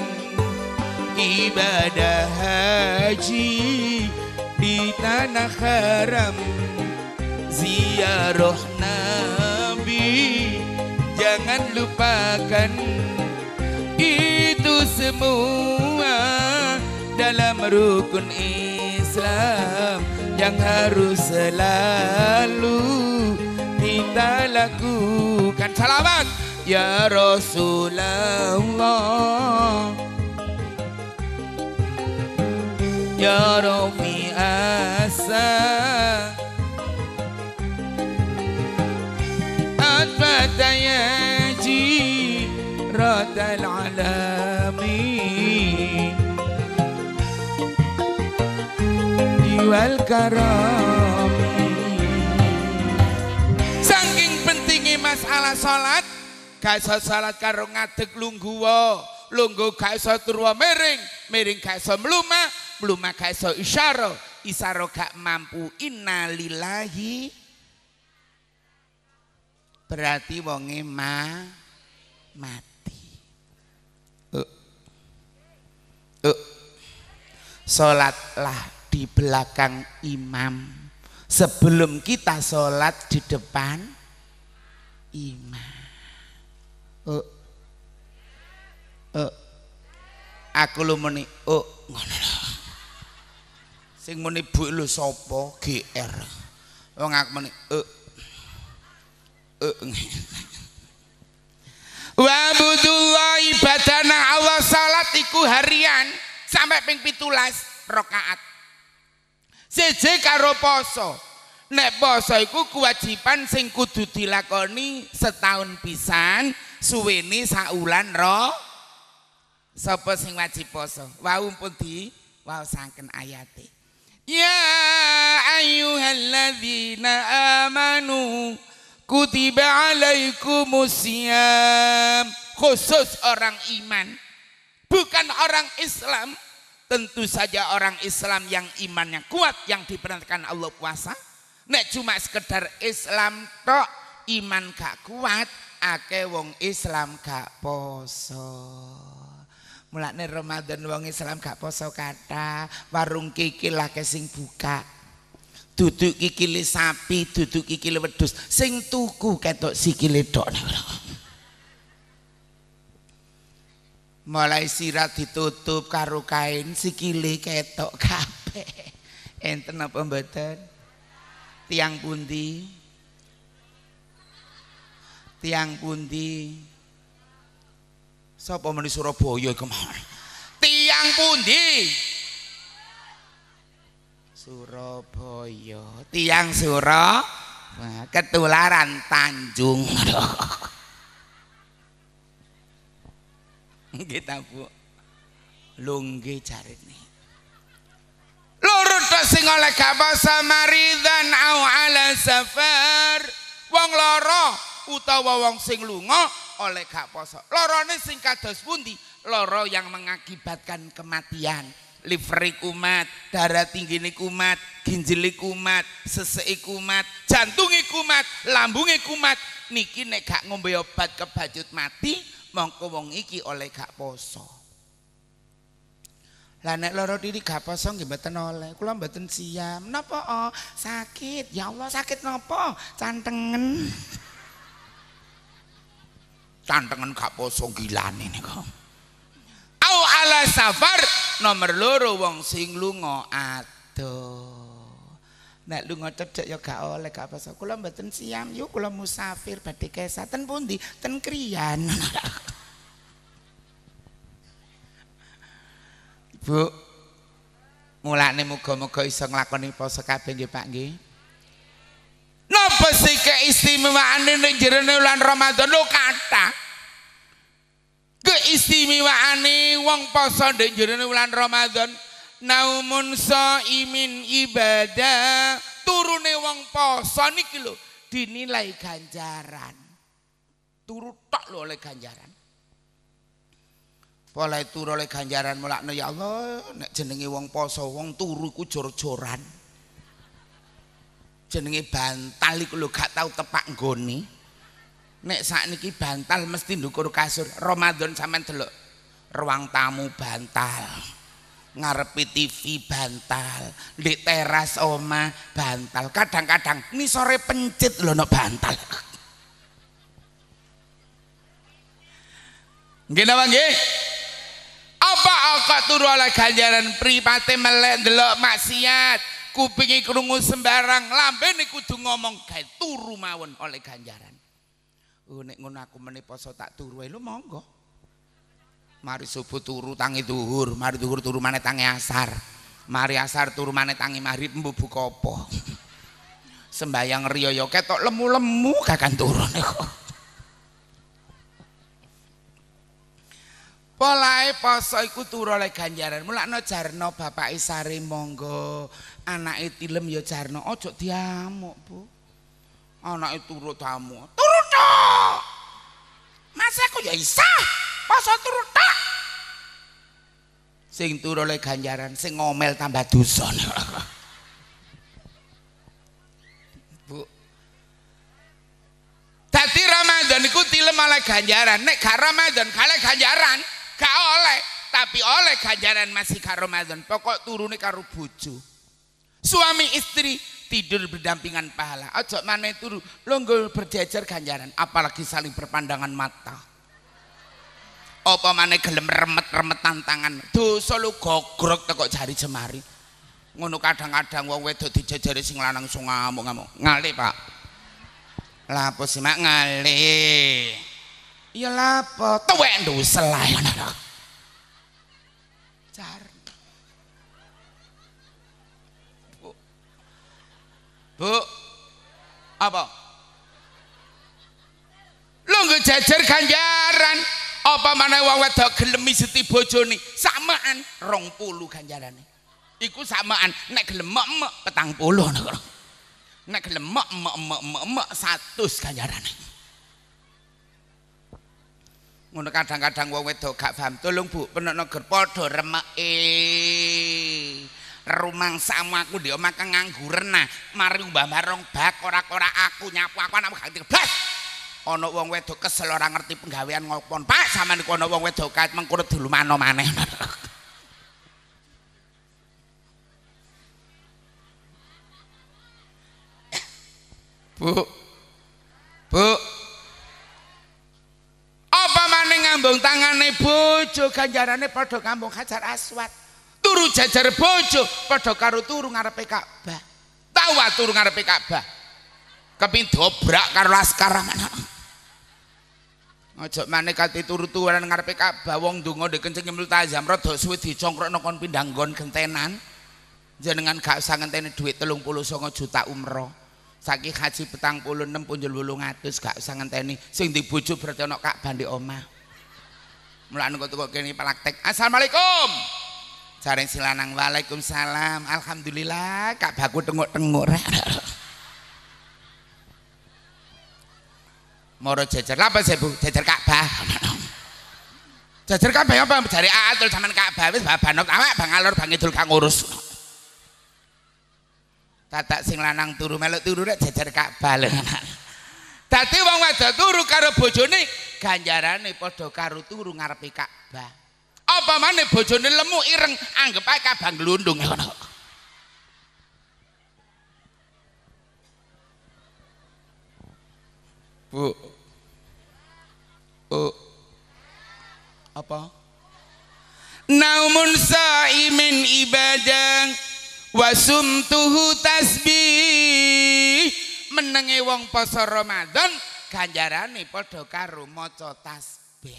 Ibadah haji di tanah haram, ziarah Nabi jangan lupakan. Itu semua dalam rukun Islam yang harus selalu kita lakukan. Salawat ya Rasulullah, ya Rabbi asa atfataya jiratal alami wal karami. Saking pentingnya masalah salat, gak iso salat karo ngadeg lungguh lungguh gak iso turwa miring gak iso mlumah gak iso isyara gak mampu. Innalillahi berarti wonge mati. Salatlah di belakang imam sebelum kita sholat di depan imam. Aku lu muni ngono lho. Sing muni bu lu sapa GR. Wong aku muni wa budullah ibadana Allah salat iku harian sampai ping 17 rakaat. Siji karo poso. Nek poso iku kewajiban sing kudu dilakoni setahun pisan, suwene saulan ro. Sapa sing wajib poso? Wau pun waosaken ayate. Ya ayyuhalladzina amanu kutiba alaikumusiyam. Khusus orang iman, bukan orang Islam. Tentu saja orang Islam yang imannya kuat yang diperintahkan Allah puasa. Nek cuma sekedar Islam tok iman gak kuat, akeh wong Islam gak poso. Mulane Ramadan wong Islam gak poso kata warung kikil akeh sing buka. Duduk kikile sapi, duduk kikile wedhus, sing tuku ketok sikile tok. Mulai sirat ditutup karo kain sikile ketok kabeh. Enten apa mboten? Tiang pundi? Tiang pundi? Sapa meni Surabaya kemana? Tiang pundi? Surabaya. Tiang Surabaya. Ketularan Tanjung. Kita bu lungge jarene loro tok sing oleh gak poso maridan au ala safar. Wong loro utawa wong sing lunga oleh gak poso. Lorone sing kados pundi? Loro yang mengakibatkan kematian. Liveri kumat, darah tinggine kumat, ginjeli kumat, seseki kumat, jantunge kumat, lambunge kumat. Niki nek gak ngombe obat kebajut mati, mongko wong iki oleh gak poso. Lah nek loro diri gak poso nggih mboten oleh. Kula mboten siam. Napa? Sakit. Ya Allah, sakit napa? Cantengen. Cantengen gak poso gilane niku. Au ala safar nomor loro wong sing lunga adoh. Nek lunga cedhek ya gak oleh gak poso. Kula mboten siam. Yuk kula musafir badhe kesah ten pundi? Ten Kriyan. Bu, mulane muga-muga iso nglakoni poso kabeh nggih Pak nggih. Napa sih keistimewaane ning jero bulan Ramadan lho kathah. Keistimewaane wong poso ning jero bulan Ramadan naumun shaimin ibadah. Turune wong poso niki lho dinilai ganjaran. Turu tok lho oleh ganjaran. Oleh turu oleh ganjaran mulakne ya Allah nek jenenge wong poso wong turu iku jor-joran. Jenenge bantal iku lho gak tau tepak nggone. Nek sakniki bantal mesti ndukur kasur. Ramadan sampean delok ruang tamu bantal. Ngarepe TV bantal, di teras omah bantal. Kadang-kadang nisore pencit lho nek bantal. Nggih napa nggih? Apa kok turu oleh ganjaran pripate melek ndelok maksiat, kupingi krungu sembarang, lambene kudu ngomong gawe turu mawon oleh ganjaran. Nek ngono aku meneh poso tak turu lho monggo. Mari subuh turu tangi duhur, mari duhur turu maneh tangi asar. Mari asar turu maneh tangi maghrib mbuh buka apa. Sembayang riyo ketok lemu-lemu kakan turun kok. Polahe poso iku turu oleh ganjaran. Mulakno jarno bapake sare monggo, anake tilem ya jarno aja diamuk, Bu. Anake turu tamu. Turu tok. Mas aku ya isah. Poso turu tok. Sing turu oleh ganjaran, sing ngomel tambah dosa. Bu. Dadi Ramadan iku tilem oleh ganjaran. Nek gak Ramadan kalih ganjaran, gak oleh. Tapi oleh ganjaran masih karo Ramadan. Pokok turune karo bojo. Suami istri tidur berdampingan pahala. Ojo maneh turu longgo berjejer ganjaran. Apalagi saling berpandangan mata. Apa maneh gelem remet-remetan tangan. Dosa lu gogrok teko jari jemari. Ngono kadang-kadang wong wedok dijejeri sing lanang sing ngamuk-ngamuk. Ngalih, Pak. Lapo sih mak ngalih. Ya lapo, tuwek ndusel ae ngono. Jar. Bu. Apa? Longgo jejer ganjaran. Apa maneh wong wedok gelem miseti bojone samaan 20 ganjarane. Iku samaan nek gelem mek 40 ngono. Nek gelem mek 100 ganjarane. Ngono kadang-kadang wong wedok gak paham. Tolong Bu, penekno ger padha remeke. Rumangsamu aku ndek omah kengangguren nah. Mari mbah rong bak ora-ora aku nyapu aku anakmu gak blas. Ana wong wedok kesel ora ngerti penggawean ngopon. Pak, sampean niku ana wong wedok kaet mengkurut dulu mano maneh. Bu. Bu. Apa maneh ngambung tangane bojo ganjarane padha ngambung Hajar Aswad. Turu jajar bojo padha karo turu ngarepe Ka'bah. Tahu wae turu ngarepe Ka'bah. Kepin dobrak karo laskar mana. Ojo maneh kate turu-turuan ngarepe Ka'bah wong ndonga ndek kenceng nyemil tazam rada suwe dicongkrokno kon pindah nggon gentenan. Jenengan gak usah ngenteni dhuwit 39 juta umroh. Saiki haji 46 punjul 800 gak usah ngenteni sing di bojo berarti ana Ka'bah ndek omah. Mulane kok kene praktek. Assalamualaikum. Jareng si lanang waalaikumsalam. Alhamdulillah Ka'bahku tenguk-tenguk rek. Moro jejer apa sih Bu? Jejer Ka'bah. Jejer Ka'bah apa jare atul zaman Ka'bah wis babanok awak bang alor bang idul kang ngurus. Tatak sing lanang turu melok turu rek jejer Ka'bah lho. Dadi wong wedok turu karo bojone ganjarane padha karo turu ngarepe Ka'bah. Apa maneh bojone lemu ireng anggap ae Ka'bah glundung ngono. Bu. Oh. Apa? Naumun saimin ibadah wasumtuhu tasbih. Menenge wong poso Ramadan ganjarane padha karo maca tasbih.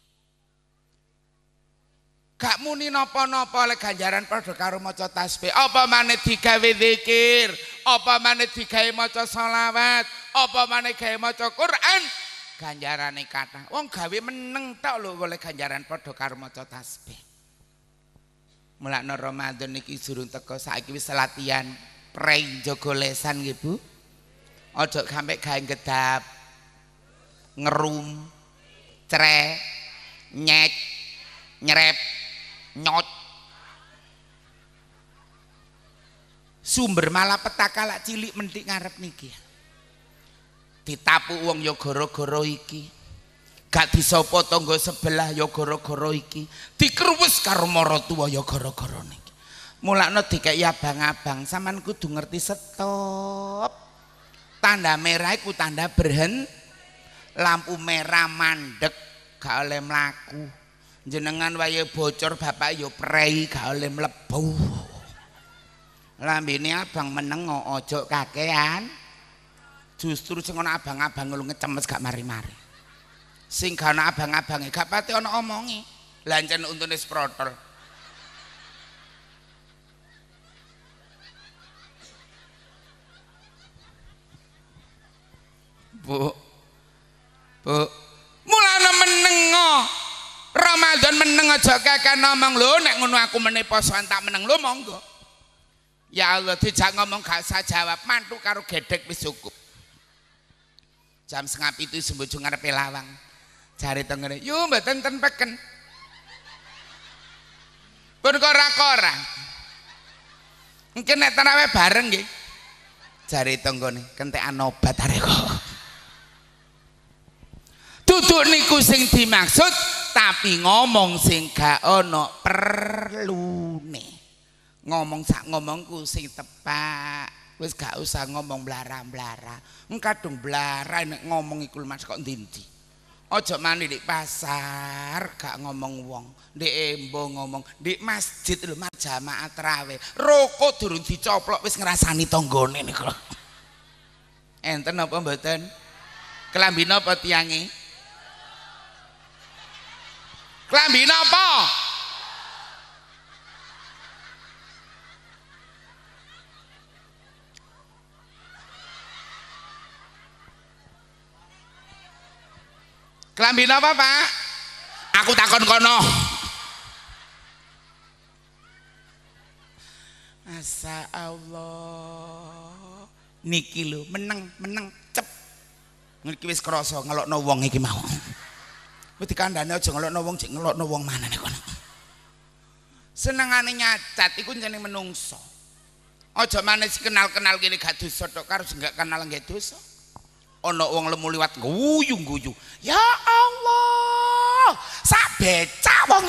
Gak muni napa-napa oleh ganjaran padha karo maca tasbih. Apa maneh digawe zikir, apa maneh digawe maca selawat, apa maneh gawe maca Quran, ganjarane kathah. Wong gawe meneng tok lho oleh ganjaran padha karo maca tasbih. Mulane Ramadan iki durung teko saiki wis latihan prei jaga lesan nggih Bu. Aja sampe gawe gedap, ngerum, crek, nyek, nyerep, nyot. Sumber malapetaka lak cilik mentik ngarep niki. Ditapu wong ya gara-gara iki. Gak disapa tangga sebelah ya gara-gara iki. Dikruwes karo maratuwa ya gara-gara niki. Mulakno dikeki abang-abang, sampean kudu ngerti stop. Tanda merah iku tanda berhenti. Lampu merah mandek gak oleh mlaku. Jenengan wae bocor bapak yo prei gak oleh mlebu. Lambene abang meneng ojo kakean. Justru sing ana abang-abang lu ngecemes gak mari-mari. Sing gak ana abang-abange gak pati ana omongi. Lancen untune sprotol. Bu. Mulane meneng Ramadan meneng aja kakek ngomong lho nek ngono aku meneh posoan tak meneng lho monggo. Ya Allah dijak ngomong gak usah jawab mantu karo gedhek wis cukup. Jam 6:30 sembojo ngarepe lawang. Jare tengene, "Yo mboten ten peken." Pun kora-kora. Mungkin nek tarawih bareng nggih. Jare tenggone, kentekan obat arek kok. Duduk niku sing dimaksud tapi ngomong sing gak ana perlune. Ngomong sak ngomongku sing tepak. Wis gak usah ngomong blara-blara. Kadung blara nek ngomong iku Mas kok ndi-ndi. Aja mani di pasar gak ngomong wong, ndek embo ngomong, ndek masjid lho mas jamaah tarawih. Rokok durung dicoplok wis ngrasani tanggane niku lho. Enten apa mboten? Kelambi napa tiyange? Kelambi napa? Kelambi napa, Pak? Aku takon kono. Masa Allah. Niki lho meneng cep. Niki wis krasa ngelokno wong iki mau. Wis dikandhane aja ngelokno wong, jek ngelokno wong manane kono. Senengane nyacat iku jenenge menungso. Aja maneh kenal-kenal kene gak dosa tok karo sing gak kenal nggih dosa. Ana wong lemu liwat guyu-guyu. Ya Allah, sak becak wong.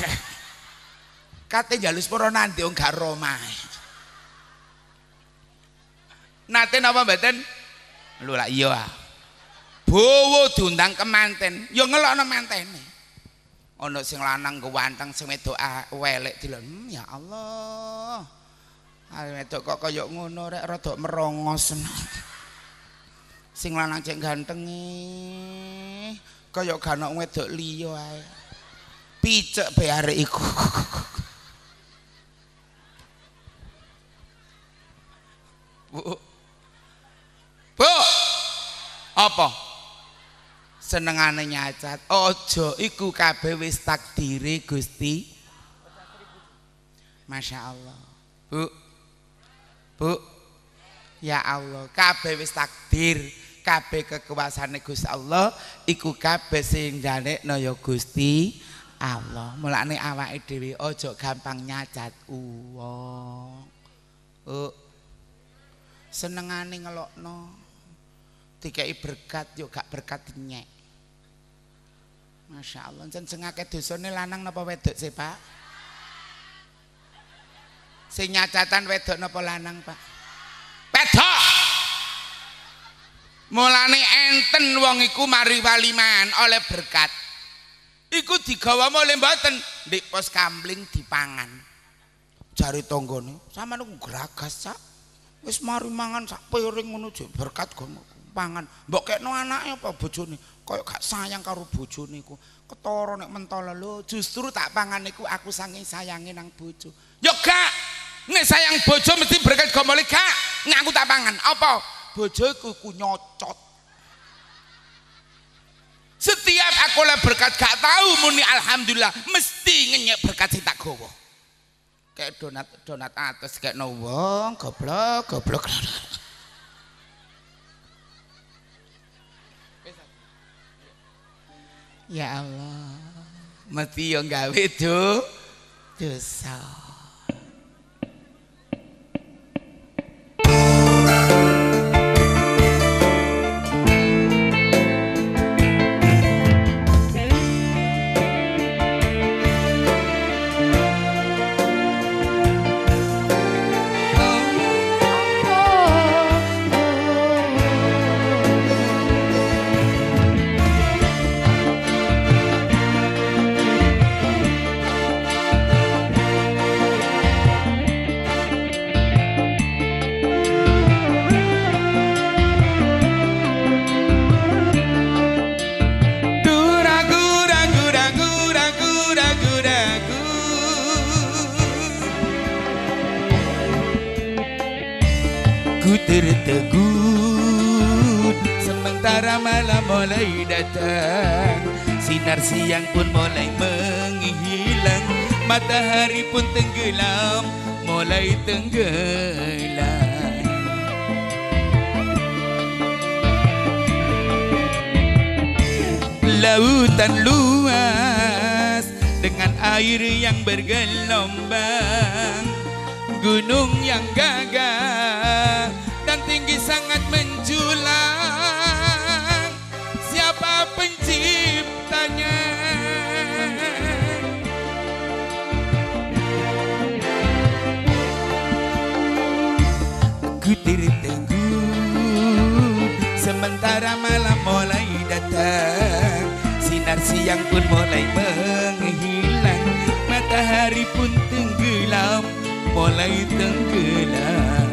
Kate jalus para nanti wong gak romahe. Nate napa mboten? Lho lak iya. Bowo diundang kemanten, ya ngelokno mantene. Ana sing lanang ganteng, sing wedok welek dilon. Ya Allah. Wedok kok kaya ngono rek rada merongos. Sing lanang cek ganteng kaya gak ana wedok liya ae. Picek bae arek iku. Bu. Apa? Senengane nyacat. Aja iku kabeh wis takdire Gusti. Masya Allah. Bu. Ya Allah, kabeh wis takdir. Kabeh kekuasaane Gusti Allah iku kabeh sing njalekno ya Gusti Allah. Mulane awake dhewe aja gampang nyacat wong. Senengane ngelokno dikei berkat yo gak berkat nyek. Masya Allah, jan sing akeh dosane lanang napa wedok sih, Pak? Sing nyacatan wedok napa lanang, Pak? Wedok. Mulane enten wong iku mari waliman oleh berkat. Iku digawa oleh mboten ndek pos kambling dipangan. Jari tanggane, sampeyan ku gragas sak. Wis mari mangan sak piring ngono jek berkat gono pangan. Mbok kekno anake apa bojone? Kaya gak sayang karo bojone iku. Ketara nek mentol lho, justru tak pangan iku aku saking sayange nang bojo. Ya gak. Nek sayang bojo mesti berkat gomole gak. Nek aku tak pangan apa? Bojoku ku nyocot. Setiap aku oleh berkat gak tahu muni alhamdulillah mesti ngenyek berkat sing tak gawa. Kayak donat atas kayak no wong goblok. Ya Allah, mesti yang gawe dosa. mulai datang, sinar siang pun mulai menghilang, matahari pun tenggelam, mulai tenggelam. Lautan luas dengan air yang bergelombang, gunung yang gagah dan tinggi sangat menjulang. Siapa penciptanya? Ku tertegun sementara malam mulai datang, sinar siang pun mulai menghilang, matahari pun tenggelam, mulai tenggelam.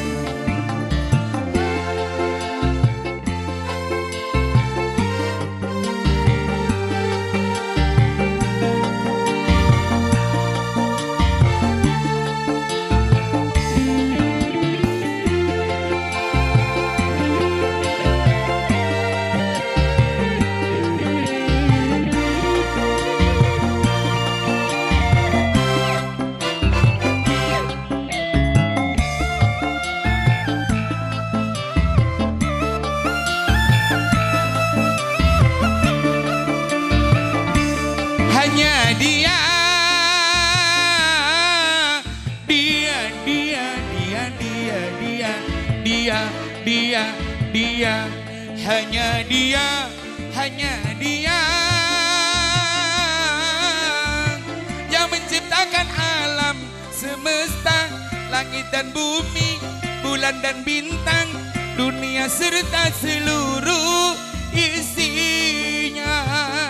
Hanya dia, hanya dia yang menciptakan alam semesta, langit dan bumi, bulan dan bintang, dunia serta seluruh isinya.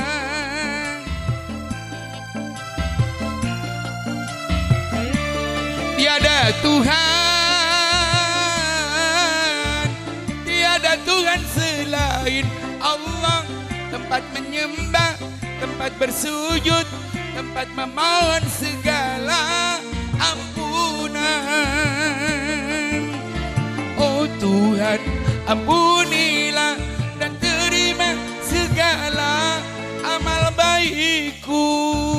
Tiada Tuhan selain Allah, tempat menyembah, tempat bersujud, tempat memohon segala ampunan. Oh Tuhan, ampunilah dan terima segala amal baikku.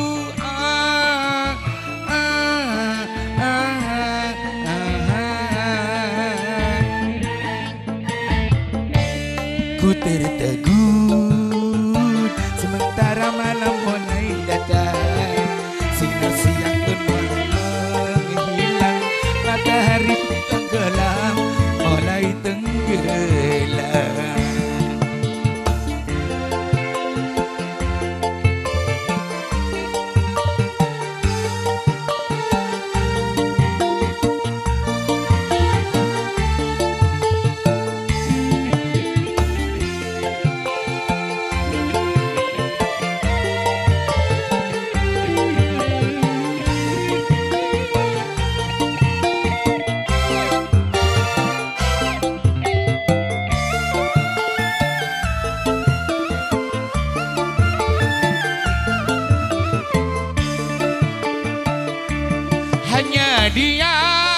Ku tertegun sementara malam mulai datang, sinar siang pun mulai menghilang, matahari pun tenggelam, mulai tenggelam. Hanya dia,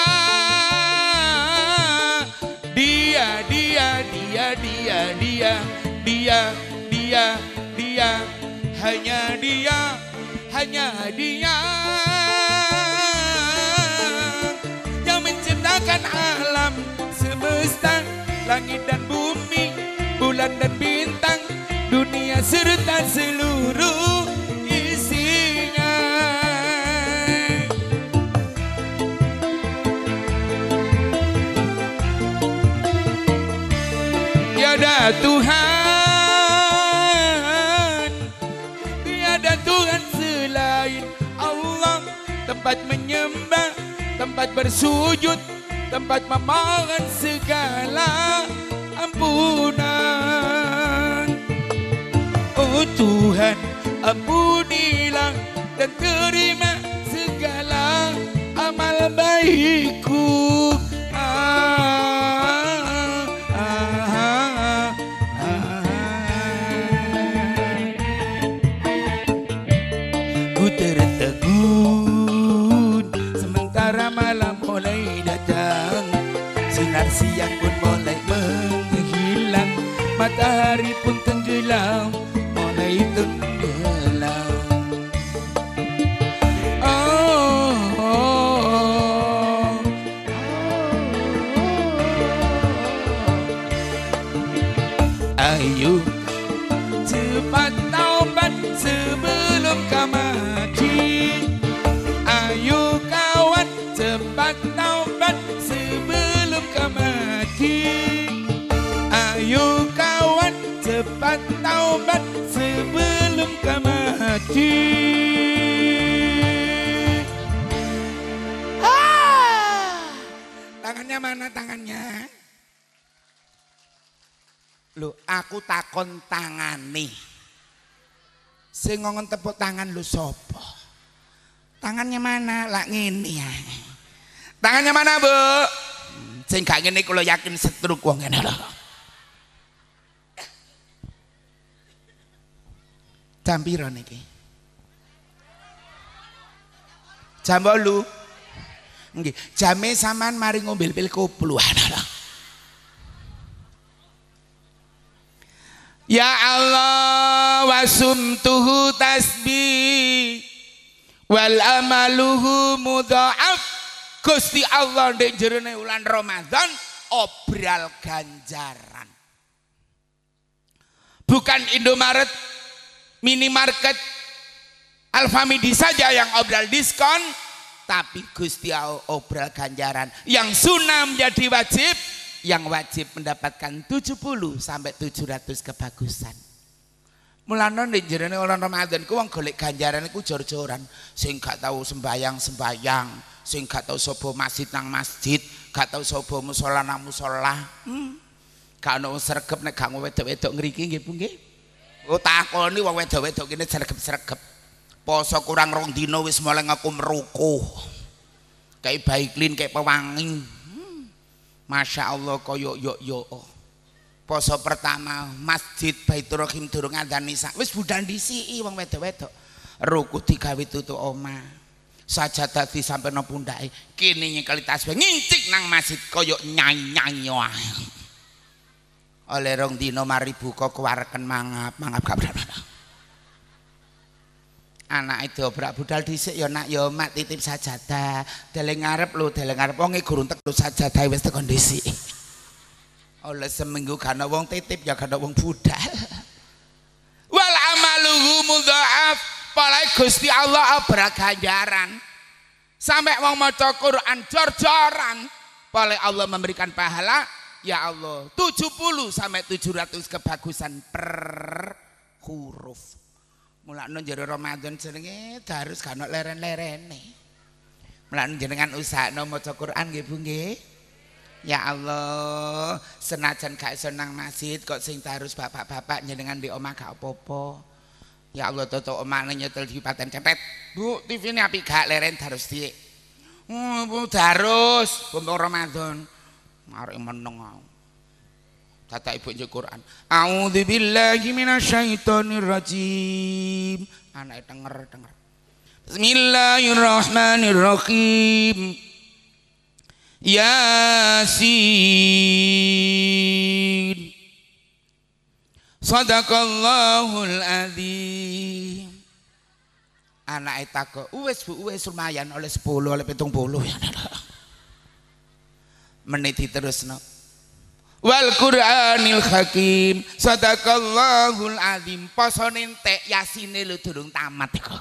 hanya dia yang menciptakan alam semesta, langit dan bumi, bulan dan bintang, dunia serta seluruh isinya. Tiada Tuhan selain Allah, tempat menyembah, tempat bersujud, tempat memohon segala ampunan. Oh Tuhan, ampunilah dan terima segala amal baikku. Ku tertegun sementara malam mulai datang, sinar siang pun mulai menghilang, matahari pun tenggelam, mulai tenggelam. Ayo cepat taubat sebelum kau mati. Ayo kawan cepat taubat sebelum kau mati. Ayo kawan cepat taubat sebelum kau mati. Tangannya mana tangannya? Lho, aku takon tangane. Sing ngongon tepuk tangan lu sapa? Tangannya mana? Lak ngene ya. Tangannya mana, Bu? Sing gak ngene kula yakin setruk wong ngene lho. Jam piro niki? Jam 8. Nggih, jame sampean mari ngombe pil kopluan lho. Ya Allah wasumtuhu tasbih wal amaluhu mudha'af. Gusti Allah ndek jerone wulan Ramadan obral ganjaran. Bukan Indomaret, minimarket, Alfamidi saja yang obral diskon, tapi Gusti Allah obral ganjaran. Yang sunnah menjadi wajib, yang wajib mendapatkan 70 sampai 700 kebagusan. Mulane nek jerene wulan Ramadan ku wong golek ganjaran iku jor-joran, sing gak tahu sembayang, sing gak tahu sapa masjid nang masjid, gak tahu sapa musala nang musala. Gak ono sregep nek gak wedok-wedok ngriki nggih Bu nggih. Oh takoni wong wedok-wedok kene sregep-sregep. Poso kurang 2 dina wis mulai ngaku merukuh. Kayak Baiklin kayak pewangi. Masya Allah koyo yo. Poso pertama masjid Baitur Rahim durung adzan nisa wis budal disiki wong wedok-wedok. Ruku digawe tutuk omah. Sajadah disampe nang pundake. Kene nyekeli tasbih ngincik nang masjid koyo nyanyi wae. Oleh 2 dina mari buka kuwareken mangap gak berapa. Anak itu obrak budal dhisik ya nak ya mak titip sajadah. Deleng ngarep lho, deleng ngarep wong e gurung teko sajadah wis tekan dhisik. Oleh seminggu kana wong titip ya kana wong budal. Wal amaluhu mudha'af. Palae Gusti Allah obrak ganjaran. Sampai wong maca Quran jor-joran, palae Allah memberikan pahala. Ya Allah 70 sampai 700 kebagusan per huruf. Mulane jero Ramadan jenenge darus gak ono leren-lerene. Mulane jenengan usahane maca Quran nggih Bu nggih. Ya Allah, senajan gak iso nang masjid kok sing darus bapak-bapak jenengan di omah gak apa-apa. Ya Allah toto omahne nyetel di paten cepet. Bu, TV-ne apik gak leren darus dik. Bu darus bumbu Ramadan. Arek meneng aku. Tata ibu njuk Quran. A'udzubillahi minasyaitonir rajim. Anake denger. Bismillahirrahmanirrahim. Yasin. Shadaqallahul adzim. Anake takok, "Wis Bu, wis lumayan oleh 10, oleh 70 ya." Meniti terusno. Wal Qur'anil Hakim. Shadaqallahul adzim. Posone entek Yasine lho durung tamat iku.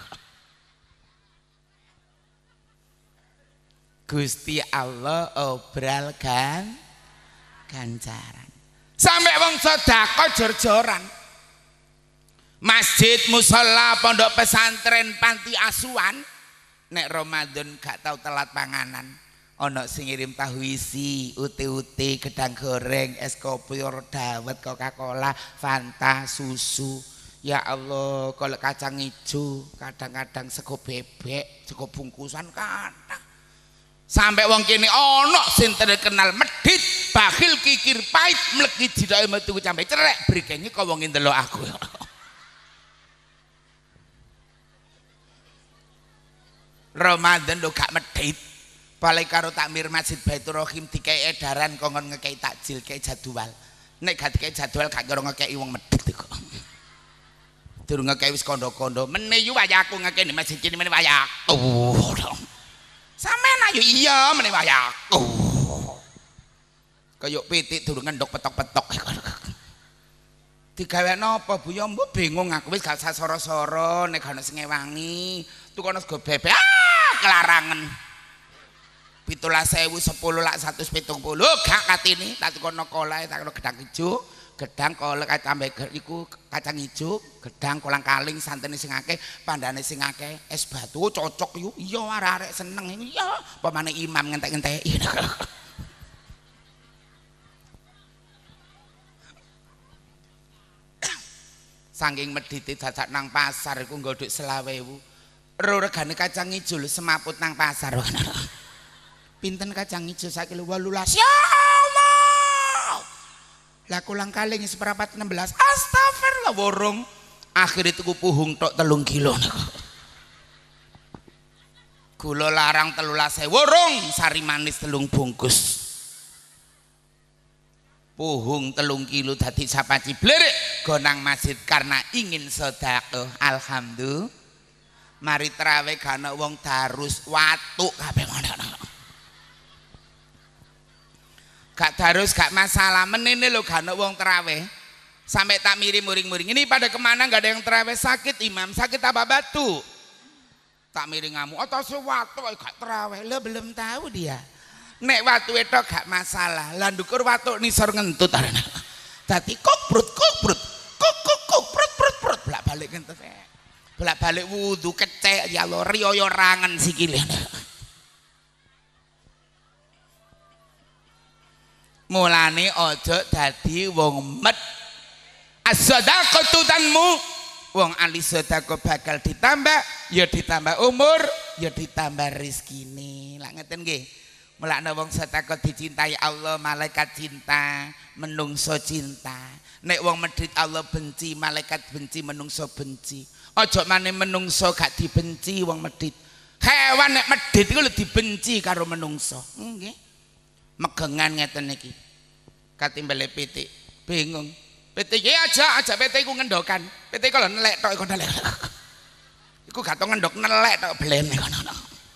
Gusti Allah obral ganjaran. Sampai wong sedekah jor-joran. Masjid, musala, pondok pesantren, panti asuhan nek Ramadan gak tau telat panganan. Ono sing ngirim tahu isi, ute-ute, gedang goreng, es kopi, dawet, Coca-Cola, Fanta, susu. Ya Allah, kalau kacang hijau, kadang-kadang sego bebek, sego bungkusan kadang. Sampai wong kene ono sing terkenal medhit, bakhil, kikir, pahit, mlegi jidake metu sampai cerek, brikenge kok wong ndelok aku. Ramadan lo gak medhit. Paling karo takmir Masjid Baitur Rahim dikei edaran kongkon ngekei takjil, kei jadwal. Nek gak dikei jadwal gak karo ngekei wong medhit iku. durung ngekei wis kondo-kondo meneh yu wayaku ngekeni masjid ini meneh wayaku sampean ayo iya meneh wayaku kaya pitik durung ngendok petok-petok digawe napa Bu ya mbok bingung aku wis gak sasara-sara nek ana sing ngewangi tukono sego bebek kelarangan 17.000 10 lak 170 gak katine tak tukono kolae tak gedang ijo gedang kol kacang iku kacang ijo gedang kolang kaling santene sing akeh pandane sing akeh es batu cocok yu iya arek-arek seneng iya pemane imam ngentek-ngenteki saking medhite dadak nang pasar iku nggo dhuwit 20.000 ro regane kacang ijo lho semaput nang pasar pinten kacang ijo saiki 18 ya lah kolang kaling seperempat 16 astagfirullah worong akhirnya tuku puhung tok 3 kilo gula larang 13.000 worong sari manis 3 bungkus puhung 3 kilo dadi sapaci blerik gonang masjid karena ingin sedekah alhamdulillah mari trawe gana wong darus watuk kabeh ngono gak darus gak masalah menene lho gak ana wong terawih sampai tak miring muring-muring ini pada kemana gak ada yang terawih sakit imam sakit apa batu tak miring ngamu atau sewatu gak terawih lo belum tahu dia nek watu itu gak masalah lan ndukur watu nisor ngentut dadi kukrut prut bolak balik ngentut bolak balik wudu kecek ya lo riyo rangan sikile mulane ojo dadi wong med as-sadaqatu tanmu wong ahli sedekah bakal ditambah ya ditambah umur ya ditambah rezekine lak ngeten nggih mulane wong sedekah dicintai Allah malaikat cinta menungso cinta nek wong medhit Allah benci malaikat benci menungso benci ojo maneh menungso gak dibenci wong medhit hewan nek medhit iku lho dibenci karo menungso nggih megengan ngeten niki katimbale pitik bingung pitik ya aja pitik iku ngendokan pitik kalau nelek tok iku nelek iku gak tau ngendok nelek tok blene ngono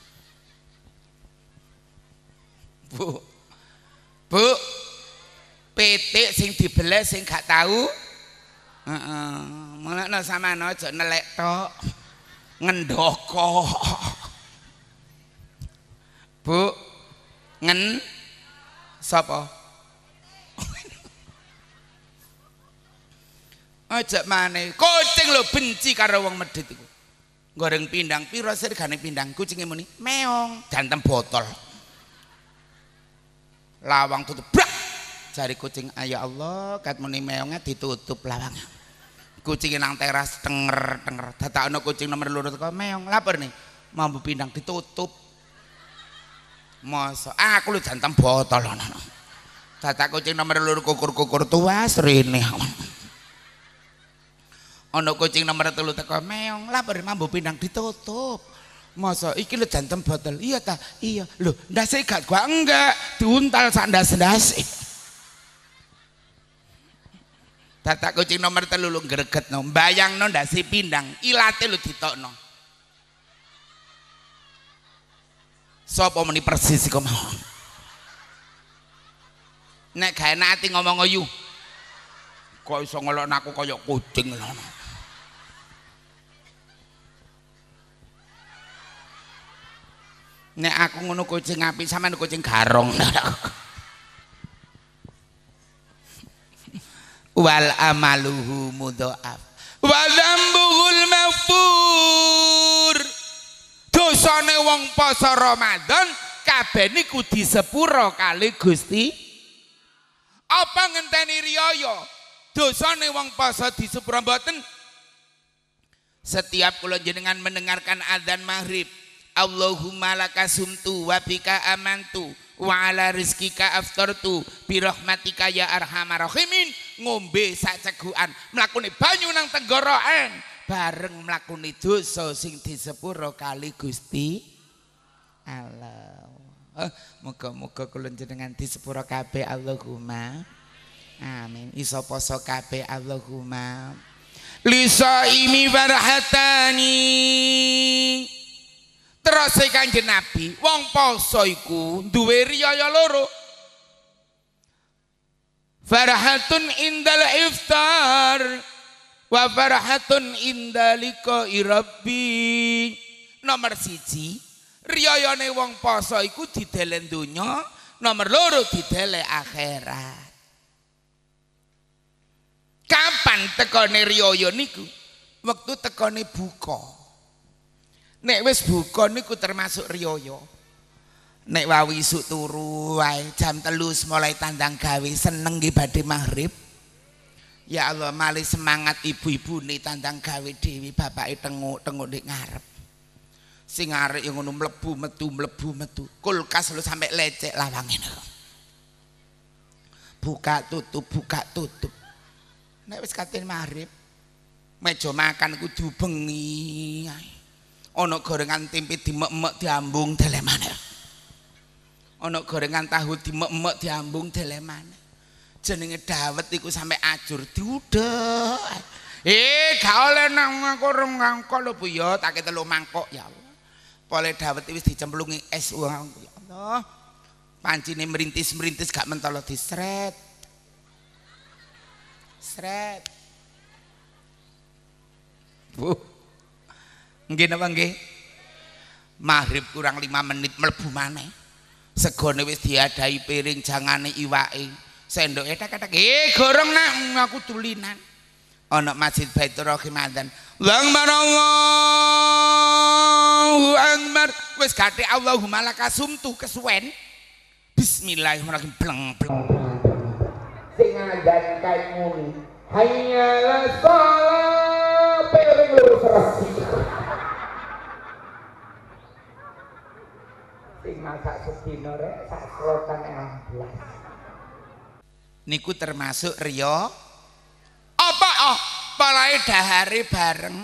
Bu pitik sing dibeleh sing gak tahu heeh mulane sampean aja nelek tok ngendoko Bu sapa aja maneh kucing lho benci karo wong medhit iku goreng pindang pira regane pindang kucinge muni meong jantem botol lawang tutup brak jari kucing ya Allah kat muni meongnya ditutup lawang kucinge nang teras tenger dadak ana kucing nomor 2 teko meong lapor nih mambu pindang ditutup masa aku lu jantem botol dadak kucing nomor 2 kukur tua serene ana kucing nomor 3 teko meong lapor mambu pindang ditutup masa iki lu jantem botol iya ta iya lho ndase gak gua enggak diuntal sak ndas-ndase dadak kucing nomor 3 lu gregetno mbayangno ndase pindang ilate lu ditokno sapa muni persis iku mau nek gak enak ati ngomong ayu kok iso ngelokno aku kaya kucing lho nek aku ngono kucing apik sampean kucing garong wal amaluhu mudhaaf wa dzambuhul maghfur dosane wong poso Ramadan kabeh niku disepuro kali Gusti apa ngenteni riyaya dosane wong poso disepuro mboten setiap kula jenengan mendengarkan adzan maghrib Allahumma lakasumtu wa bika amantu wa ala rizkika aftartu bi rahmatika ya arhamar rahimin ngombe sak cegukan mlakune banyu nang tenggorokan bareng mlakune dosa sing disepuro kali Gusti Allah muga-muga kula jenengan disepuro kabeh Allahumma amin iso poso kabeh Allahumma lisaimi farhatani. Terus Kanjeng Nabi wong poso iku duwe riyaya loro. Farhatun indal iftar wa farhatun indalika irabbi. Nomor 1 riyayane wong poso iku didelen donya, nomor 2 didele akhirat. Kapan tekone riyaya niku? Wektu tekone buka. Nek wis buka niku termasuk riyaya. Nek wawi isuk turu wae jam 3 mulai tandang gawe seneng nggih badhe maghrib. Ya Allah malih semangat ibu-ibu nih tandang gawe dewi bapake tenguk-tenguk nek ngarep. Sing arek yang ngono mlebu metu. Kulkas lho sampai lecek lawange lho. Buka tutup. Nek wis katen maghrib meja makan kudu bengi. Ana gorengan tempe dimek-mek diambung delemane. Ana gorengan tahu dimek-mek diambung delemane. Jenenge dawet iku sampe ajur diudek. Gak oleh nang kurung ngangkok lho Bu ya, tak 3 mangkok ya Allah. Pole dawet wis dicemplungi es ya Allah. Pancine merintis-merintis gak mentolo disret. Sret. Bu. Nggih napa nggih? Maghrib kurang 5 menit mlebu maneh. Segone wis diadahi piring jangane iwake. Sendoke tak-tak. Gorong nak aku tulinan. Ana Masjid Baitur Rahim adzan. Allahu Akbar. Wis gate Allahumma lakasumtu kesuwen. Bismillahirrahmanirrahim bleng. Sing adzan kae muni. Hayya shalah piring lurus resi. Sing masak sedina rek sak slotan 16. Niku termasuk riya. Apa polahe dahare bareng.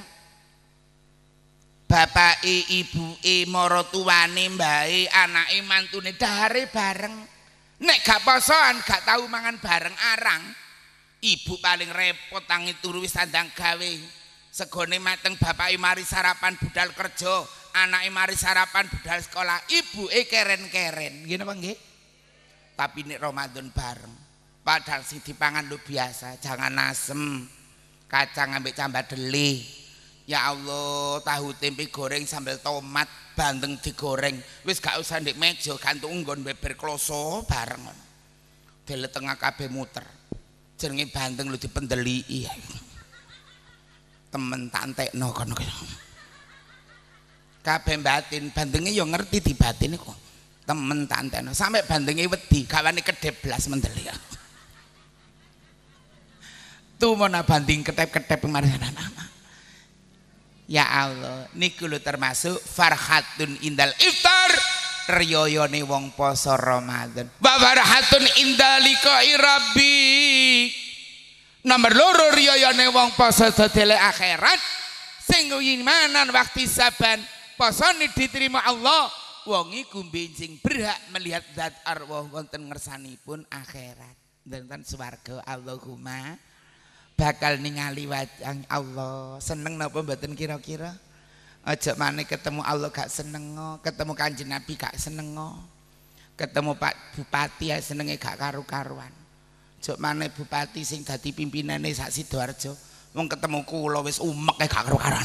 Bapake, ibuke, maratuwane, mbahe, anake, mantune dahare bareng. Nek gak posoan gak tau mangan bareng arang. Ibu paling repot tangi turu wis sandang gawe. Segone mateng bapake mari sarapan budal kerja. Anake mari sarapan budal sekolah, ibuke keren-keren. Nggih napa nggih? Tapi nek Ramadan bareng, padahal sing dipangan lu biasa, jangan asem. Kacang ambek cambah deli. Ya Allah, tahu tempe goreng sambal tomat, bandeng digoreng. Wis gak usah ndek meja, gantung nggon beber kloso bareng. Dele tengah kabeh muter. Jenenge bandeng lu dipendeli. Temen tak entekno kono kaya. Kabeh batin bandenge yo ngerti di batin iku temen tak enteno sampe bandenge wedi gawane kedep blas mendeli tuh mana banding ketep-ketep kemarin nama. Ya Allah niku lho termasuk farhatun indal iftar riyayane wong poso Ramadan wa farhatun indalika rabbi. Nomor 2 riyayane wong poso dodele akhirat sing imanan waktu saban posone diterima Allah wong iku benjing berhak melihat zat arwah wonten ngersanipun akhirat wonten swarga. Allahumma bakal ningali wajah Allah. Seneng napa mboten kira-kira? Aja maneh ketemu Allah gak seneng, ketemu Kanjeng Nabi gak seneng, ketemu Pak Bupati ya senenge gak karu-karuan. Aja maneh bupati sing dadi pimpinane sak Sidoarjo wong ketemu kula wis umek gak karu-karuan.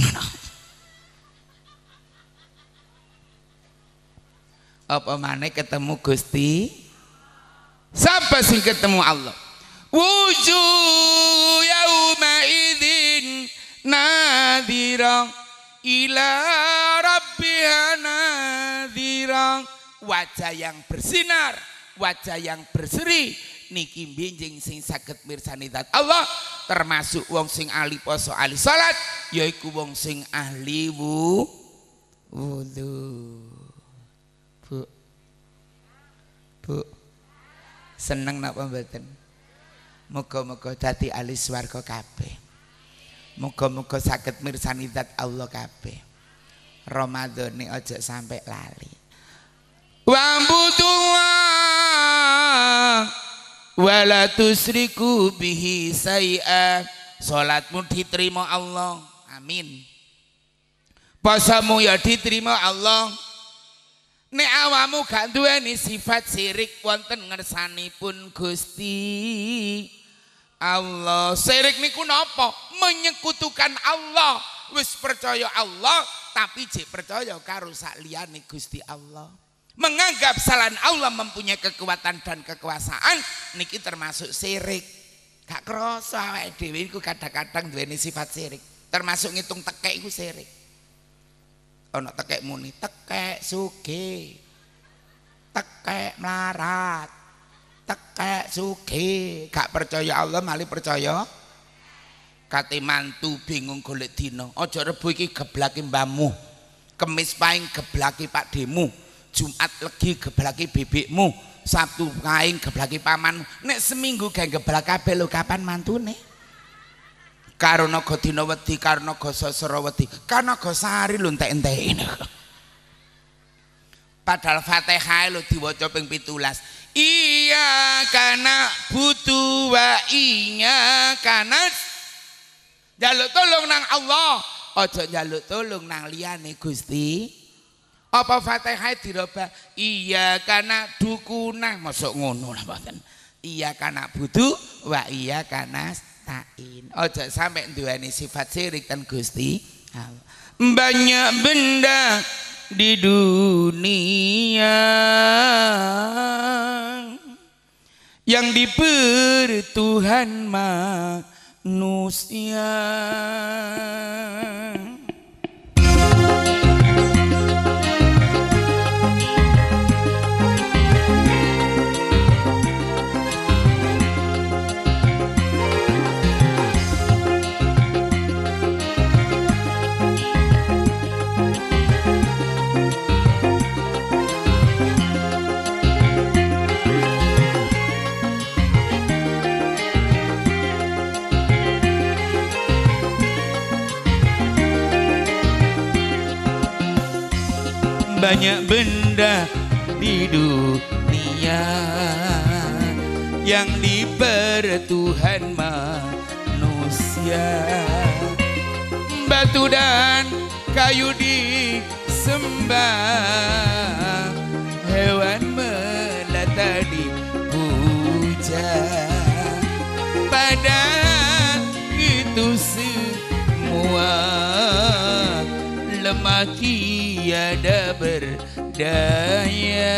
Apa maneh ketemu Gusti? Siapa sing ketemu Allah? Wujuh yauma idzin nadhira ila rabbiha nadhira. Wajah yang bersinar, wajah yang berseri niki benjing sing saged mirsani zat Allah, termasuk wong sing ahli poso ahli salat, yaiku wong sing ahli wudu. Bu seneng napa mboten? Muga-muga dadi ahli swarga kabeh. Muga-muga saged mirsani zat Allah kabeh. Ramadhane aja sampai lali. Wa budullah wala tusriku bihi say'a salatmu diterima Allah. Amin. Posomu ya diterima Allah. Nek awamu gak duweni sifat syirik wonten ngersanipun Gusti Allah. Syirik niku napa? Menyekutukan Allah. Wis percaya Allah tapi jek percaya karo sak liyane Gusti Allah. Menganggap selain Allah mempunyai kekuatan dan kekuasaan niki termasuk syirik. Gak krasa awake dhewe iku kadang-kadang duweni sifat syirik. Termasuk ngitung tekek iku syirik. Ana tekek muni, tekek sugih, tekek melarat, tekek sugih. Gak percaya Allah malah percaya kate mantu bingung golek dina. Aja Rebo iki geblaki mbahmu, Kemis paing geblaki Pak Demu, Jumat legi geblaki bebekmu, Sabtu paing geblaki pamanmu. Nek seminggu gawe geblak kabeh lho kapan mantune? Karo naga dina wedi, karo naga sasara wedi, karo naga sari lho entek-enteki. Padahal Fatihah lho diwaca ping 17. Iya kana butuh wa iya kana. Jaluk tolong nang Allah, aja njaluk tolong nang liyane Gusti. Apa Fatihah dirubah? Iya kana dukunah, masuk ngono lah mboten. Iya kana butuh wa iya kana tain. Ojo sampai duweni sifat syirik dan Gusti Allah. Banyak benda di dunia yang diberi Tuhan manusia. Banyak benda di dunia yang diberi Tuhan manusia. Batu dan kayu disembah, hewan melata dipuja. Padahal itu semua lemah tiada berdaya.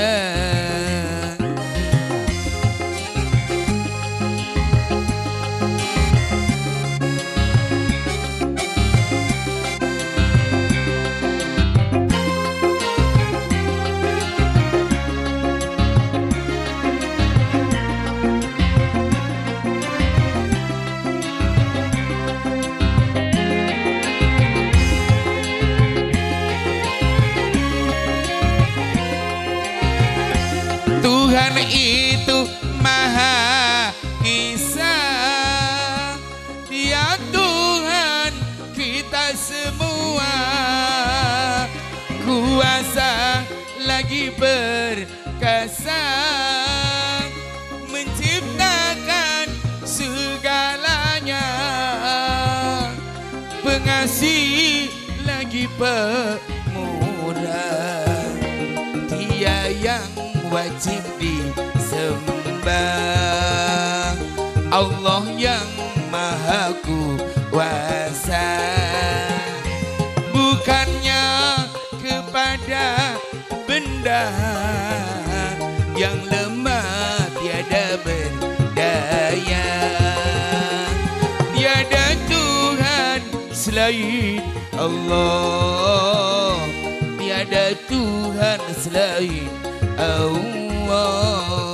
Tuhan itu Maha Esa, Dia Tuhan kita semua, kuasa lagi berkasa, menciptakan segalanya, pengasih lagi pemurah, Dia yang wajib disembah, Allah yang Maha Kuasa. Bukannya kepada benda yang lemah tiada berdaya, tiada Tuhan selain Allah, tiada Tuhan selain Allah.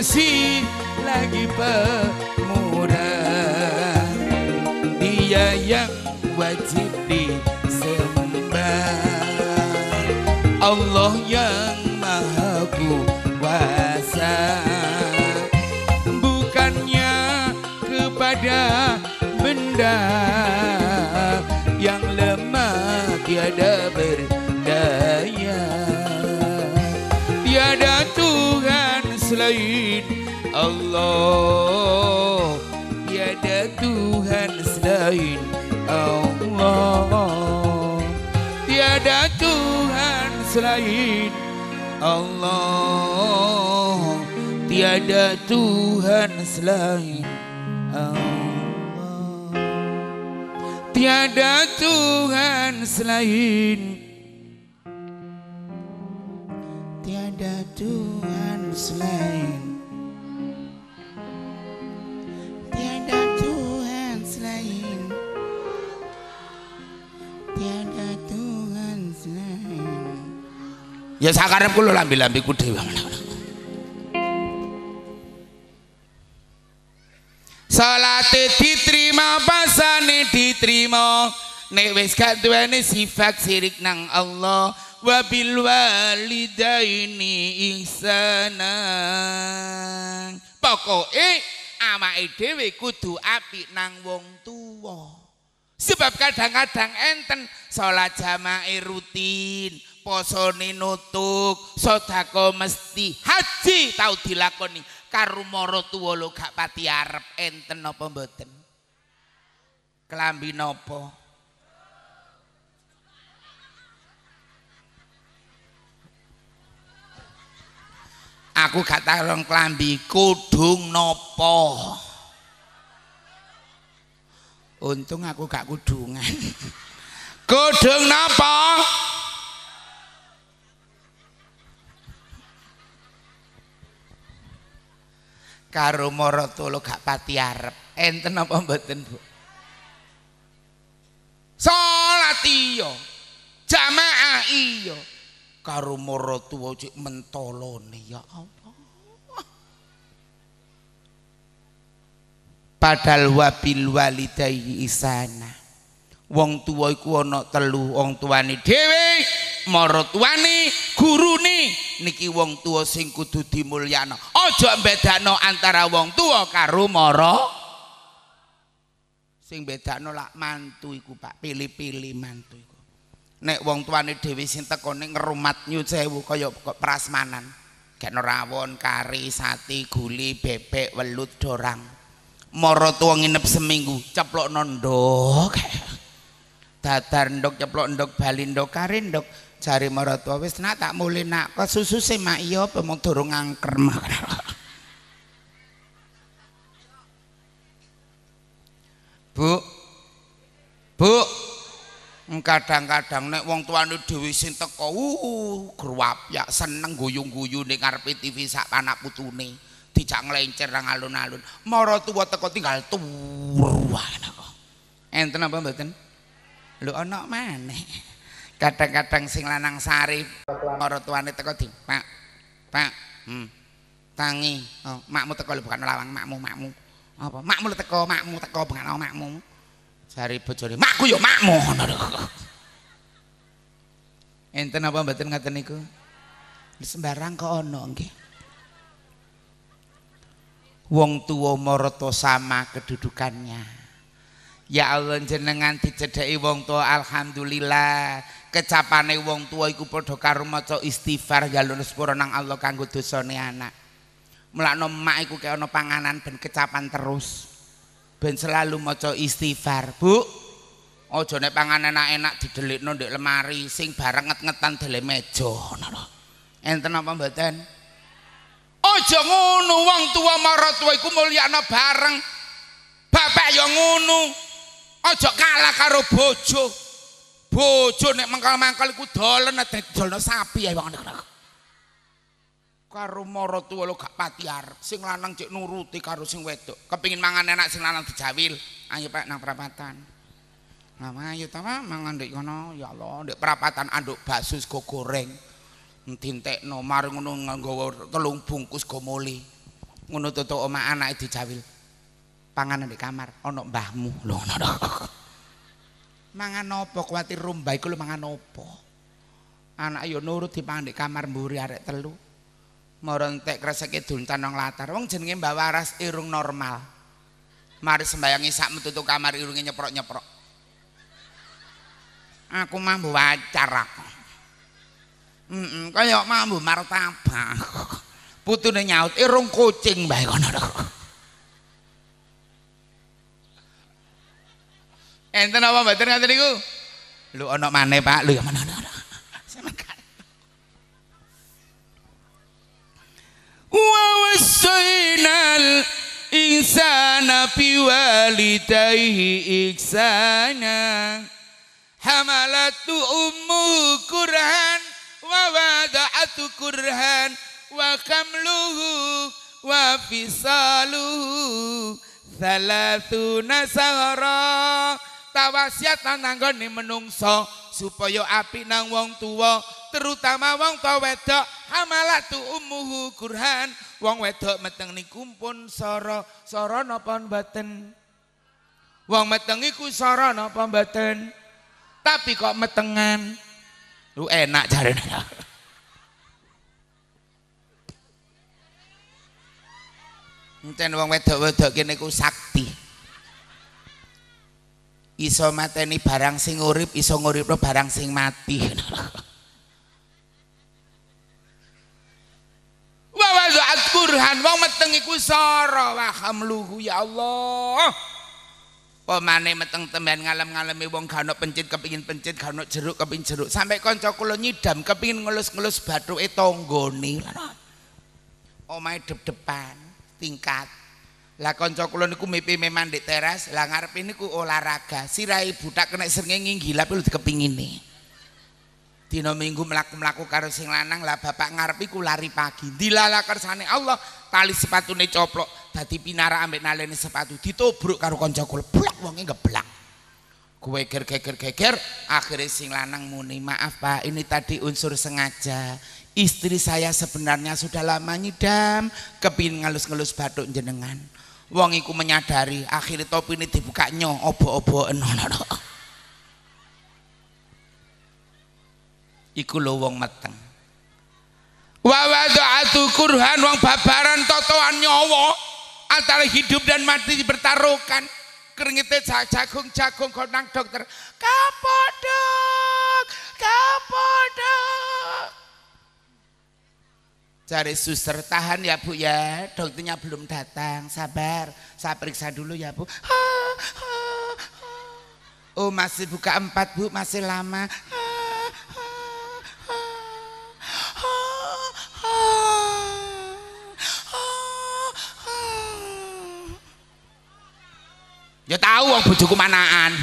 masih lagi pemurah, Dia yang wajib disembah, Allah yang maha kuasa, bukannya kepada benda yang lemah tiada berdaya. Tiada Tuhan selain Allah, tiada Tuhan selain Allah, tiada Tuhan selain Allah, tiada Tuhan selain Allah, tiada Tuhan selain, tiada Tuhan selain, tiada Tuhan selain, tiada Tuhan selain. Ya sakarepku lho lambi-lambiku dhewe. Salate diterima, pasane diterima, nek wis gak duweni sifat sirik nang Allah. Wabil walidaini ihsana, pokoke awake dhewe kudu apik nang wong tuwa. Sebab kadang-kadang enten salat jamaah rutin, posone nutuk, sedekah mesti, haji tau dilakoni, karo mara tuwa lho gak pati arep. Enten napa mboten? Kelambi napa? Aku gak tarung kelambi, kudung napa? Untung aku gak kudungan. Kudung napa? Karo marotolo gak pati arep. Enten apa mboten, Bu? Salat iya, jamaah iya, karo maratuwa cek mentolone, ya Allah. Padahal wabil walidayni ihsana. Wong tuwa iku ana telu, wong tuane dhewe, maratuwane, gurune. Niki wong tuwa sing kudu dimulyakno. Aja bedakno antara wong tuwa karo mara. Sing bedakno lak mantu iku, Pak. Pilih-pilih mantu iku. Nek wong tuane dhewe sing tekone ngrumat nyun sewu kaya prasmanan. Gekno rawon, kari, sate, guli, bebek, welut, dorang. Mara tuwa nginep seminggu, ceplokno ndok. Dadar ndok, ceplok ndok, bali ndok, kari ndok. Jare mara tuwa wis nak tak mulih nak kok sususe mak iya apa mung durung angker mak. Bu. Bu. Kadang-kadang nek wong tuane dhewe sing teko gruwapyak seneng guyung-guyu ning ngarepe TV sak anak putune. Dijak nglencer nang alun-alun. Mara tuwa teko tinggal turu wae kok. Enten apa mboten? Lho ana maneh. Kadang-kadang sing lanang sari mara tuane teko di, Pak. Pak. Tangi. Oh, makmu teko lho bukan lawang makmu. Apa? Makmu teko bukan makmu. Jari bojone, makku yo makmu. Enten apa mboten ngaten niku? Sembarang kok ana nggih. Wong tuwa marata sama kedudukannya. Ya Allah jenengan dicedheki wong tuwa alhamdulillah. Kecapane wong tuwa iku padha karo maca istighfar njaluk sepura nang Allah kanggo dosane anak. Mulakno emak iku kaya ana panganan ben kecapan terus. Ben selalu maca istighfar, Bu. Aja nek panganan enak didelikno ndek lemari sing bareng nget-ngetan dele meja ngono. Enten apa mboten? Aja ngono, wong tua maratuwa iku mulyakno bareng. Bapak ya ngono. Aja kalah karo bojo. Bojo nek mangkal-mangkal iku dolen dolno sapi ae wong ngono. Karo maratuwa lho gak pati arep. Sing lanang cek nuruti karo sing wedok. Kepengin mangan enak sing lanang dijawil. Ayo Pak nang perapatan. Nah, ayo ta mangan ndek kono. Ya Allah, ndek perapatan anduk bakso goreng. Dintekno mari ngono nggawa 3 bungkus gomole. Ngono tutuk omah anake dijawil. Panganan di kamar ana mbahmu. Lho ngono. Mangan apa kuwatir rombah iku lho mangan apa? Anak yo nurut dipangan di kamar mburi arek telu. Mara entek kreseke duntan nang latar. Wong jenenge Mbak Waras irung normal. Mari sembayang isak metu kamar irunge nyeprok-nyeprok. Aku mambu wacar aku. Kaya mambu martabak. Putune nyaut irung kucing bae kono. Enten apa mboten ngoten niku? Lho ana maneh Pak, lho ya mana. Wa wasainal insana biwalidayhi ihsana hamalatu ummu kurhan wa wada'atu kurhan wa kamluhu wa fisaluhu salasuna sahara tawasiat nanggone menungso supaya apik nang wong tuwa terutama wong tuwa wedok hamalatu ummuhu kurhan wong wedok meteng niku pun sara napa mboten wong meteng iku sara napa mboten tapi kok metengan lu enak jarene enten wong wedok-wedok kene ku sakti iso mateni barang sing urip iso nguripno barang sing mati wa wa'at kurhan wong meteng iku sara wa hamluhu ya Allah pemane meteng temben ngalem-ngalemi wong gak ono pencit kepingin pencit gak ono jeruk kepingin jeruk sampai kanca kula nyidam kepingin ngelus-ngelus bathuke tanggane omahe dep-depan tingkat lah kanca kula niku mipi memang di teras lah ngarepe niku olahraga sirahe budak kena srengenge nggilap lho dikepingine dina minggu mlaku-mlaku karo sing lanang lah bapak ngarepe ku lari pagi dilala kersane Allah tali sepatune coplok dadi pinara ambek nalene sepatu ditobruk karo kanca kula blak wonge ngeblak gue geger akhirnya sing lanang muni maaf Pak ini tadi unsur sengaja istri saya sebenarnya sudah lama nyidam kepingin ngelus-ngelus bathuk jenengan wong iku menyadari akhirnya topi ini dibuka obo-oboen iku lho wong meteng wa wada'atu kurhan wong babaran totoan nyawa antara hidup dan mati dipertaruhkan keringite jagung kok nang dokter kapodok cari suster tahan ya Bu ya dokternya belum datang sabar saya periksa dulu ya Bu oh masih buka 4 Bu masih lama ya tahu wong bojoku manaan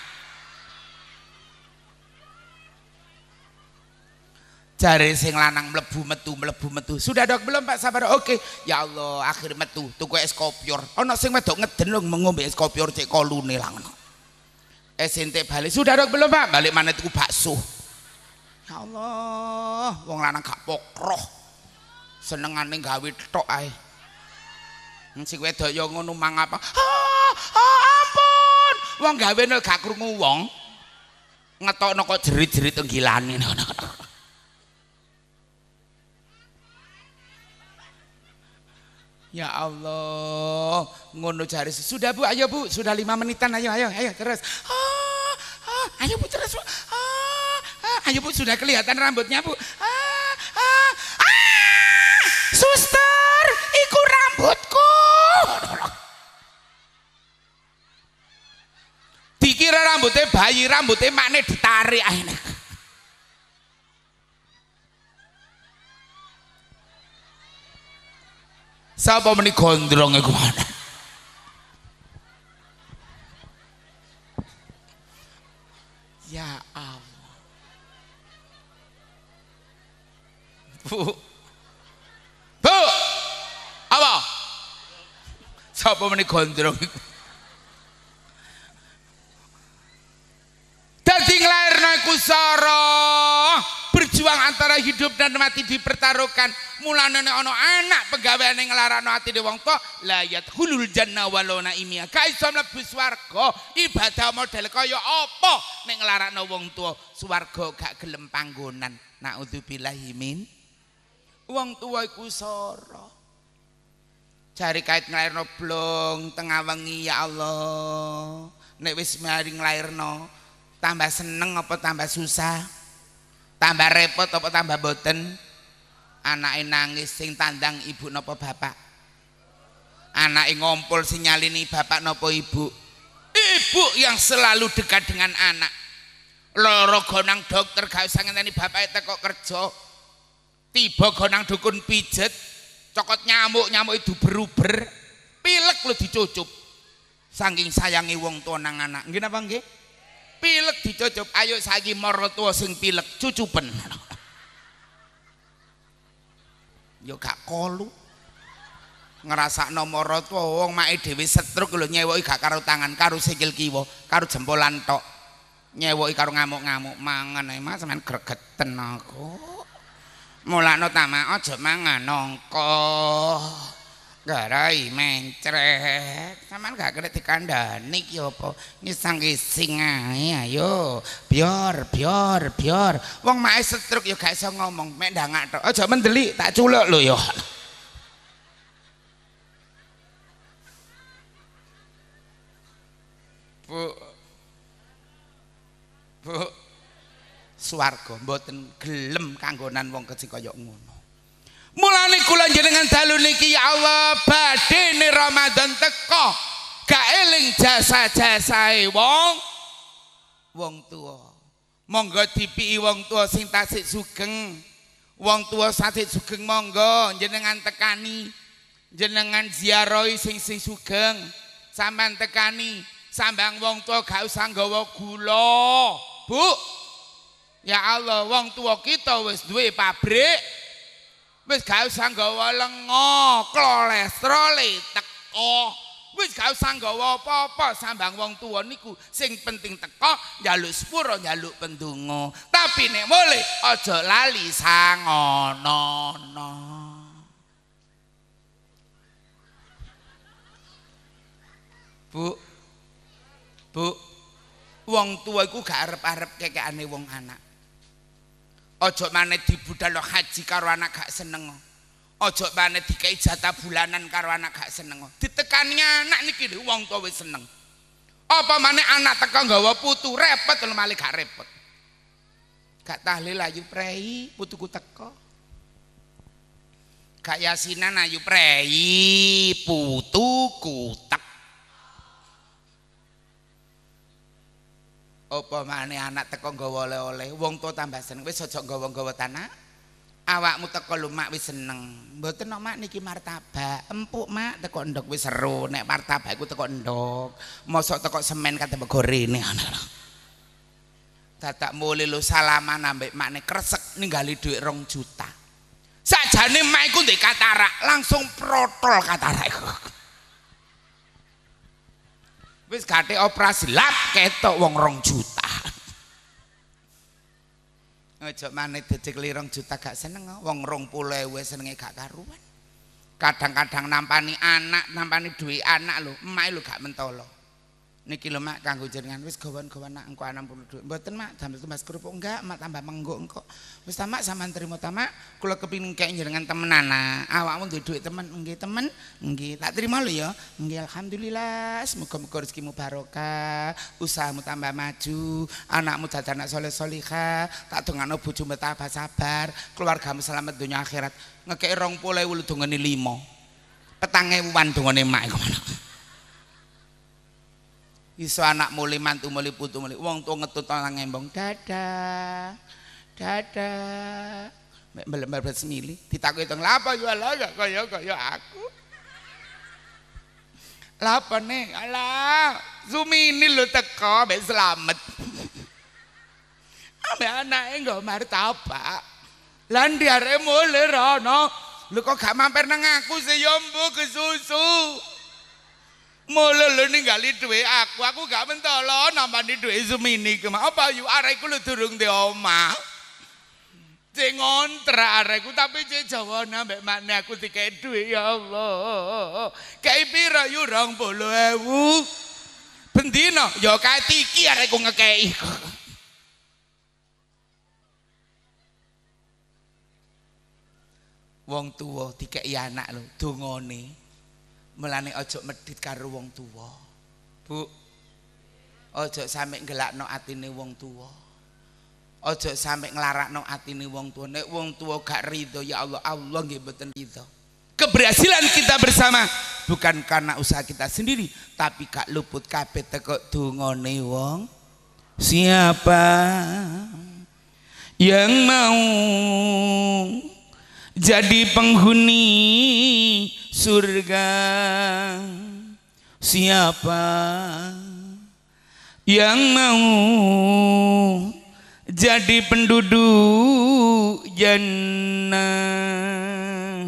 jare sing lanang mlebu metu sudah dok belum Pak sabar oke ya Allah akhir metu tuku es kopior ana sing wedok ngeden lho ngombe es kopior cek kolune lah ngono es entek balik sudah dok belum Pak balik maneh tuku bakso ya Allah wong lanang gak pokroh senengane gawe tok ae sing wedok yo ngono mang apa ampun wong gawe nek gak krungu wong ngetokno kok jerit-jerit tenggilane ya Allah ngono jare sudah Bu ayo Bu sudah 5 menitan ayo terus ayo Bu terus Bu ayo Bu sudah kelihatan rambutnya Bu suster iku rambutku dikira rambutnya bayi rambutnya makne ditarik akhirnya siapa meni gondrong iku mana ya Allah Bu apa siapa meni gondrong iku dadi nglairna iku sara berjuang antara masalah hidup dan mati dipertaruhkan. Mulane nek ana anak penggaweane nglarakno atine wong tua, la yadkhulul janna walau naimia. Ka iso mlebu swarga. Ibadah model kaya apa nek nglarakno wong tua? Swarga gak gelem panggonan. Naudzubillahi min. Wong tua iku sora. Jari kait nglairno blong tengah wengi ya Allah. Nek wis mari nglairno tambah seneng apa tambah susah? Tambah repot apa tambah boten? Anake nangis sing tandang ibu napa bapak? Anake ngompol sing nyalini bapak napa ibu? Ibu yang selalu dekat dengan anak. Loro gonang dokter gak usah ngenteni bapake teko kerja. Tiba gonang dukun pijet, cokot nyamuk itu beruber, pilek lu dicucup. Saking sayangi wong tua nang anak. Nggih napa nggih? Pilek dicucup, ayo saiki mara tua sing pilek cucupen. Yo gak kolu. Ngrasakno mara tua wong make dhewe setruk lho nyewoki gak karo tangan, karo sikil kiwa, karo jempolan tok. Nyewoki karo ngamuk-ngamuk mangan ae Mas sampean gregeten aku. Mulakno tamak aja mangan nangka. Garai mencret, sampean gak kena dikandani ki apa? Ngisang-ngising ae ayo. Biar. Wong mae setruk ya gak iso ngomong, mek ndangak tok. Aja mendelik, tak culuk lho ya. Bu. Swarga mboten gelem kanggonan wong sing kaya ngono. Mulane kula jenengan dalu niki ya Allah badhe ne Ramadan teko gak eling jasa-jasae wong tua. Monggo dipiki wong tua sing tasik sugeng. Wong tua tasik sugeng monggo jenengan tekani. Jenengan ziarahi sing sugeng. Sampeyan tekani sambang wong tua gak usah nggawa gula. Bu. Ya Allah wong tua kita wis duwe pabrik. Wis gak usah nggawa lenga, kolesterol teko. Wis gak usah nggawa apa-apa sambang wong tuwa niku sing penting teko njaluk sepuro njaluk pendonga. Tapi nek mulih aja lali sangono. Bu. Wong tuwa iku gak arep-arep kekekane wong anak. Ojo maneh dibudal haji karo anak gak seneng. Ojo maneh dikei jatah bulanan karo anak gak seneng. Ditekani anak niki lho wong tuwa wis seneng. Apa maneh anak teko nggawa putu repot lho malih gak repot. Gak tahlil ayu prei putuku teko. Gak yasinan ayu prei putuku teko. Apa maneh anak teko nggawa oleh-oleh wong tua tambah seneng wis aja nggawa-nggawa tanah. Awakmu teko lho mak wis seneng. Mboten kok mak niki martabak. Empuk mak teko ndok wis seru nek martabak iku teko ndok. Mosok teko semen kate gorene ngono lho. Dadak mulih lho salaman ambek makne kresek ninggali dhuwit 2 juta. Sakjane mak iku ndek katarak langsung protol katarak iku. Wis gate operasi lap ketok wong 2 juta. Aja maneh dicekli 2 juta gak seneng wong 20.000 senenge gak karuan. Kadang-kadang nampani anak, nampani duwe anak lho, emak lho gak mentolo. Niki lho mak kanggo jenengan wis gawan-gawan nak engko 60 dhuwit. Mboten mak damel tumbas kerupuk enggak, mak tambah menggo engko. Wis ta mak sampean trimo ta mak, kula kepengin kek jenengan temenan. Awakmu duwe dhuwit temen, nggih temen, nggih. Tak trimo lho ya. Nggih alhamdulillah, semoga rezekimu barokah, usahamu tambah maju, anakmu dadi anak saleh salihah, tak dongakno bojomu tambah sabar, keluargamu selamat dunia akhirat. Ngekeki 20.000 lho dongane 5. 4.000-an dongane mak iku. Iso anak mulai mantu mulai putu mulai wong tua ngetut nang ngembong dadah mbel-mbel semili ditakoki teng lha apa yo ala gak kaya aku lha apa ning ala Zumini lho teko mbek slamet ambek anake nggo martabak lan diare mulai rono lho kok gak mampir nang aku sih yo mbok kesusu. Mulai lho ninggali duwe aku gak mentolo nambani duwe Zumini ke apa yu arek iku lho durung ndek omah. Cek ngontrak areku tapi cek Jawa nambah makna aku dikei duit ya Allah. Kei piro yu 20.000. Bendino ya kae tiki areku ngekei. Wong tuwa dikei anak lho dongane. Mulane aja medhit karo wong tuwa. Bu. Aja sampe ngelakno atine wong tuwa. Ojo sampai ngelarakno atine wong tua. Nek wong tua gak ridho ya Allah, Allah nggih mboten ridho. Keberhasilan kita bersama bukan karena usaha kita sendiri, tapi gak luput kabeh teko dongane wong. Siapa yang mau jadi penghuni surga? Siapa yang mau jadi penduduk jannah?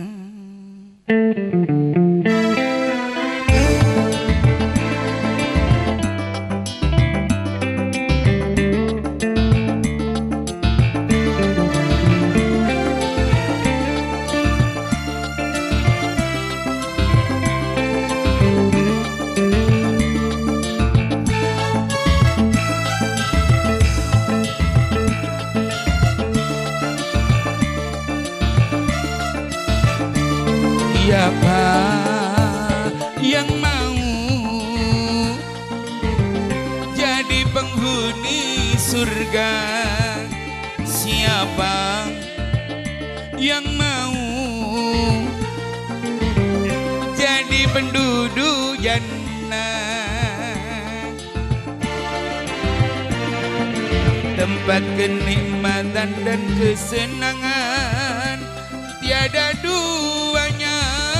Siapa yang mau jadi penghuni surga? Siapa yang mau jadi penduduk jannah? Tempat kenikmatan dan kesenangan tiada duanya.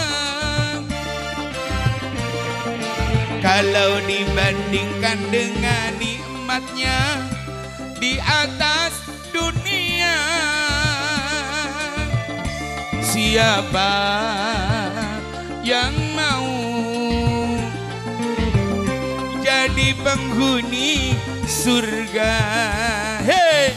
Kalau dibandingkan dengan nikmatnya di atas dunia. Siapa yang mau jadi penghuni surga? Hey!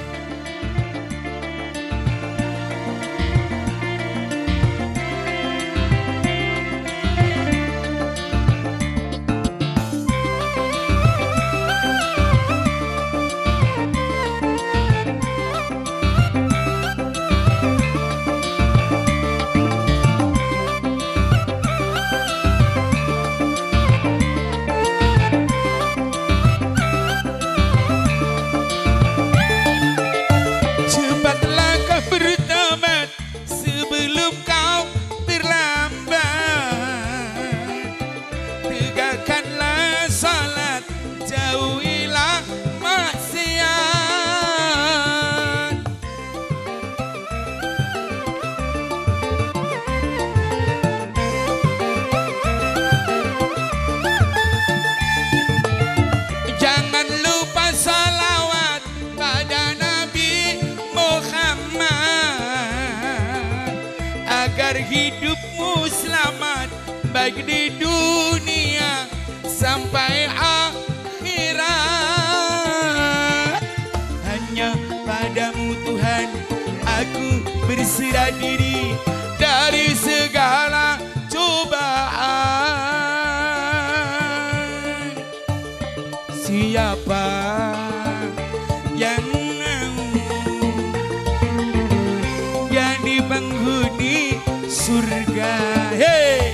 Hidupmu selamat baik di dunia sampai akhirat. Hanya padamu Tuhan aku berserah diri dari segala cobaan. Siapa yang mau jadi penghuni surga? Hey!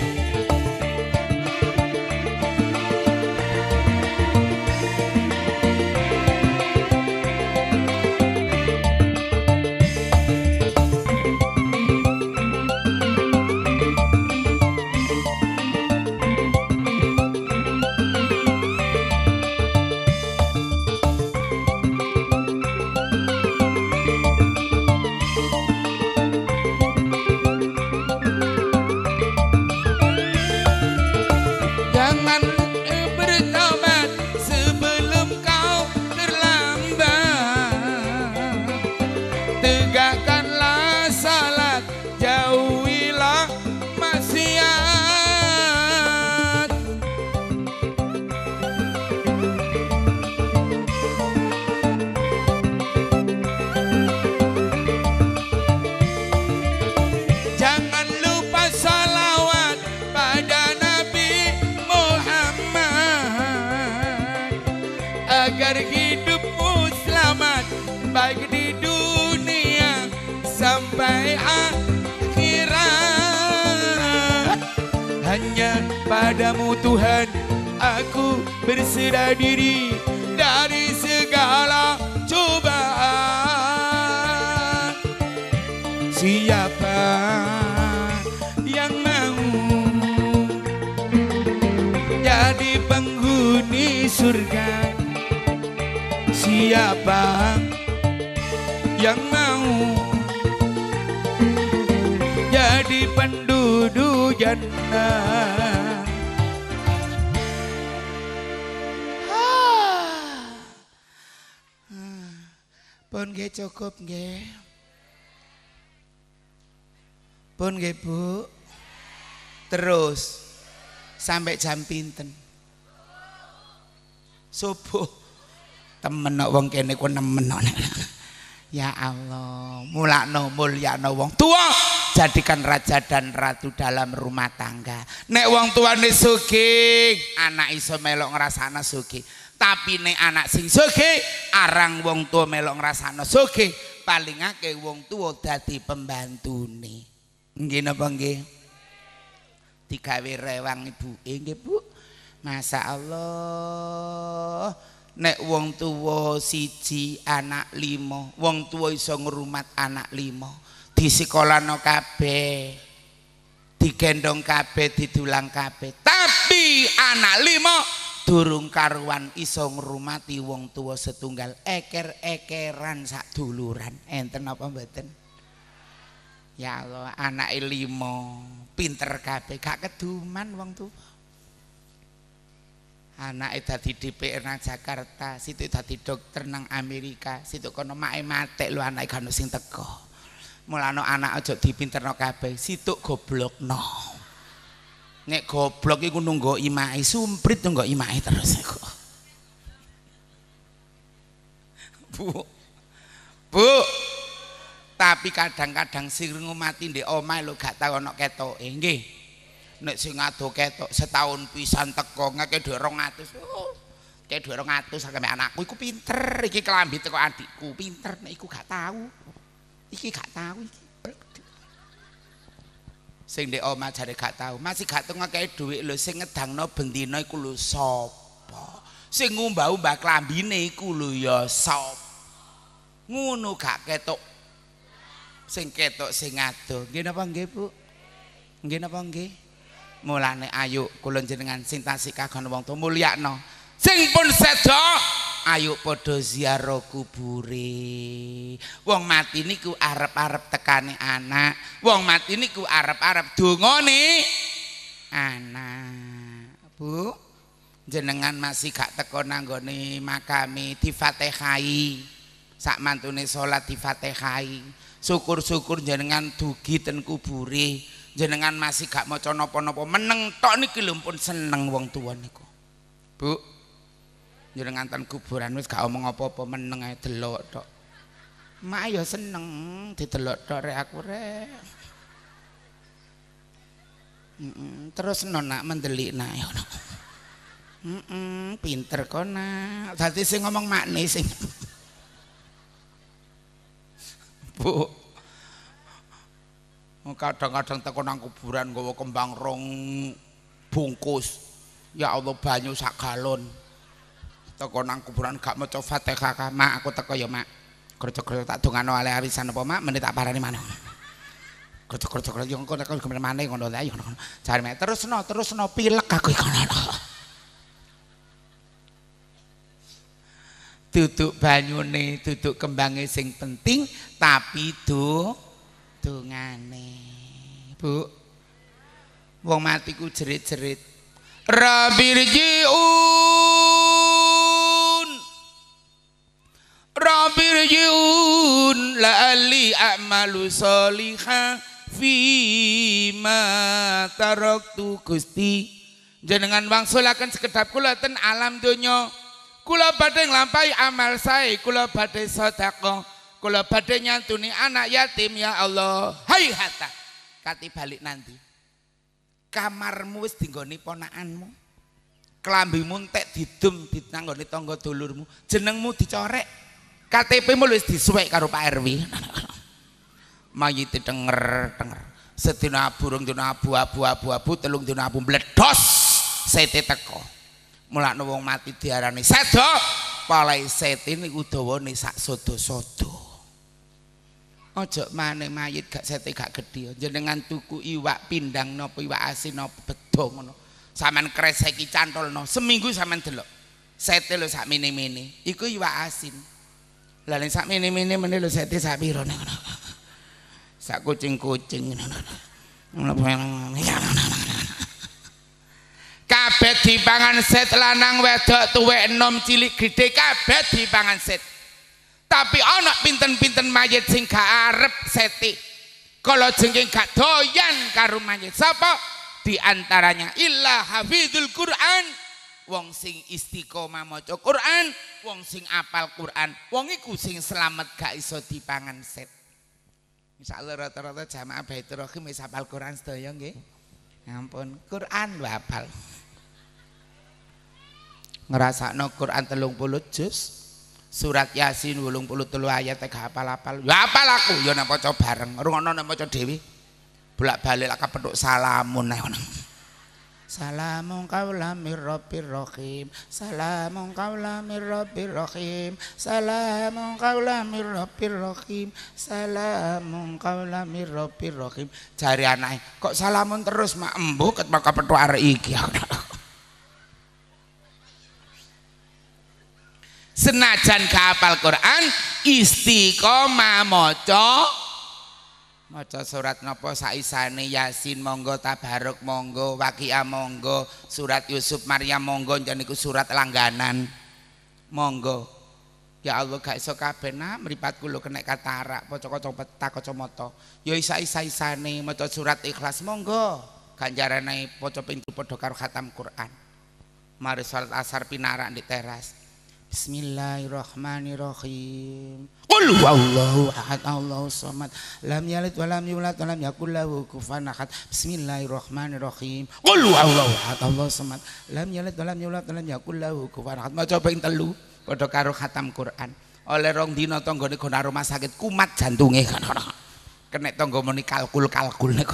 hanya padamu Tuhan aku berserah diri dari segala cobaan. Siapa yang mau jadi penghuni surga? Siapa yang mau jadi penduduk jannah? Pun nggih cukup nggih. Pun nggih Bu. Terus sampai jam pinten? Subuh. Temen wong kene ku nemen. Ya Allah, mulakno mulyakno wong tua, jadikan raja dan ratu dalam rumah tangga. Nek wong tuane sugih, anak iso melok ngrasakno sugih. Tapi nek anak sing sugih, arang wong tua melok ngrasakno sugih, paling akeh wong tua dadi pembantune. Nggih napa nggih? Digawe rewang ibuke nggih Bu. Masya Allah. Nek wong tuwa siji anak 5, wong tuwa iso ngrumat anak 5, disekolahno kabeh, digendong kabeh, didulang kabeh. Tapi anak 5 durung karuan iso ngrumati wong tuwa setunggal, eker-ekeran sak duluran. Enten apa mboten? Ya Allah, anake 5 pinter kabeh, gak keduman wong tuwa. Anake dadi DPR nang Jakarta, situ dadi dokter nang Amerika, situ kono make matek lho anake kan sing teko. Mulane anak aja dipinterno kabeh, situ goblokno. Nek goblok iku nunggu imake, sumprit nunggu imake terus iku. Bu. Tapi kadang-kadang sing ngumati ndek omahe lho gak tau ana ketoke, nggih. Nek sing ado ketok setahun pisan teko ngake dhuwit 200. Kayak dhuwit 200 sampe anakku iku pinter, iki kelambi teko adikku pinter, nek iku gak tahu. Iki gak tahu iki. Sing ndek omah jare gak tahu, masih gak tau ngake dhuwit lho sing ngedangno bendina iku lho sapa? Sing ngumbah-umbah klambine iku lho ya sapa? Ngono gak ketok. Sing ketok sing ado. Nggih napa nggih, Bu? Nggih napa nggih? Mulane ayo kula jenengan sing tasih kagon wong tuwa mulyakno. Sing pun sedo ayo padha ziarah kubure. Wong mati niku arep-arep tekane anak. Wong mati niku arep-arep dongane anak. Bu, jenengan masih gak teko nanggone makame difatihai. Sak mantune salat difatihai. Syukur-syukur jenengan dugi ten kubure. Jenengan masih gak maca napa-napa meneng tok niki lho pun seneng wong tuwa niku. Bu. Jenengan ten kuburan wis gak omong apa-apa meneng ae delok tok. Mak ya seneng didelok tok rek aku rek. Terus nak mendelik nak ya. Pinter kok nak. Dadi sing ngomong makne sing. Bu. Kadang-kadang teko nang kuburan nggawa kembang rong bungkus. Ya Allah banyu sak galon. Teko nang kuburan gak maca Fatihah, Mak aku teko ya Mak. Kerja-kerja tak dongano ale arisan apa Mak, menit tak parani maneh. Kerja-kerja yo engko nek gemen maneh ngono ta yo ngono. Jare Mak terusno pilek aku iku ngono. Duduk banyune, duduk kembange sing penting tapi dongane. Bu. Wong mati ku jerit-jerit. Rabirjiun la'ali a'malu sholihah fima taraktu Gusti. Jenengan wangsulaken sekedap kula ten alam donya. Kula badhe nglampahi amal sae, kula badhe sedekah. Kula badhe nyantuni anak yatim ya Allah. Hai hata. Kati balik nanti. Kamarmu wis dinggoni ponakanmu. Klambimu entek didum ditanggoni tangga dulurmu. Jenengmu dicorek. KTP-mu wis disuwek karo Pak RW. Mayite denger. Sedina burung dina abu telung dina abu meledos sete teko. Mulane wong mati diarani sedo, palahe sete niku dawane sak sodo-sodo. Aja maneh mayit gak sete gak gedhe. Jenengan tuku iwak pindang napa iwak asin napa bedo ngono. Sampeyan kreseki cantolno, seminggu sampeyan delok. Sete lho sak mene-mene, iku iwak asin. Lah nek sak mene-mene meneh lho sete sak piro ngono. Sak kucing-kucing ngono. Kabeh dipangan set lanang wedok tuwek enom cilik gedhe kabeh dipangan set. Tapi ana pinten-pinten mayit sing gak arep sete. Kala jengking gak doyan karo mayit. Sapa? Di antaranya illa hafizul Quran. Wong sing istiqomah maca Quran, wong sing apal Quran, wong iku sing slamet gak iso dipangan set. Insyaallah rata-rata jamaah Baitur Rahim wis hafal Quran sedaya nggih. Ampun, Quran lho hafal. Ngrasakno Quran 30 juz, surat Yasin 83 ayat gak hafal-hafal. Ya hafal aku, ya nek maca bareng, rungono nek maca dhewe. Bolak-balik lak kepethuk salamun ae ngono. Salamun qaulam mir rabbir rahim. Salamun qaulam mir rabbir rahim. Salamun qaulam mir rabbir rahim. Salamun qaulam mir rabbir rahim. Jare anake, kok salamun terus mak embuh ket kepethuk arek iki. Senajan gak hafal Quran, istiqomah maca surat napa saisane, Yasin monggo, Tabaruk monggo, Waqiah monggo, surat Yusuf Maryam monggo, jan niku surat langganan. Monggo. Ya Allah gak iso kabeh nah mripatku lho kena katarak, maca-maca peta kacamata. Ya isa-isane maca surat Ikhlas monggo. Ganjarane maca ping padha karo khatam Quran. Mari salat asar pinarak di teras. Bismillahirrahmanirrahim. Qul huwallahu ahad Allahus samad lam yalid wa lam yulad wa lam yakul lahu kufuwan ahad. Bismillahirrahmanirrahim. Qul huwallahu ahad Allahus samad lam yalid wa lam yulad wa lam yakul lahu kufuwan ahad. Maca ping 3 padha karo khatam Quran. Oleh rong dina tanggane gona rumah sakit kumat jantunge kan. Kenek tangga muni kalkul niku.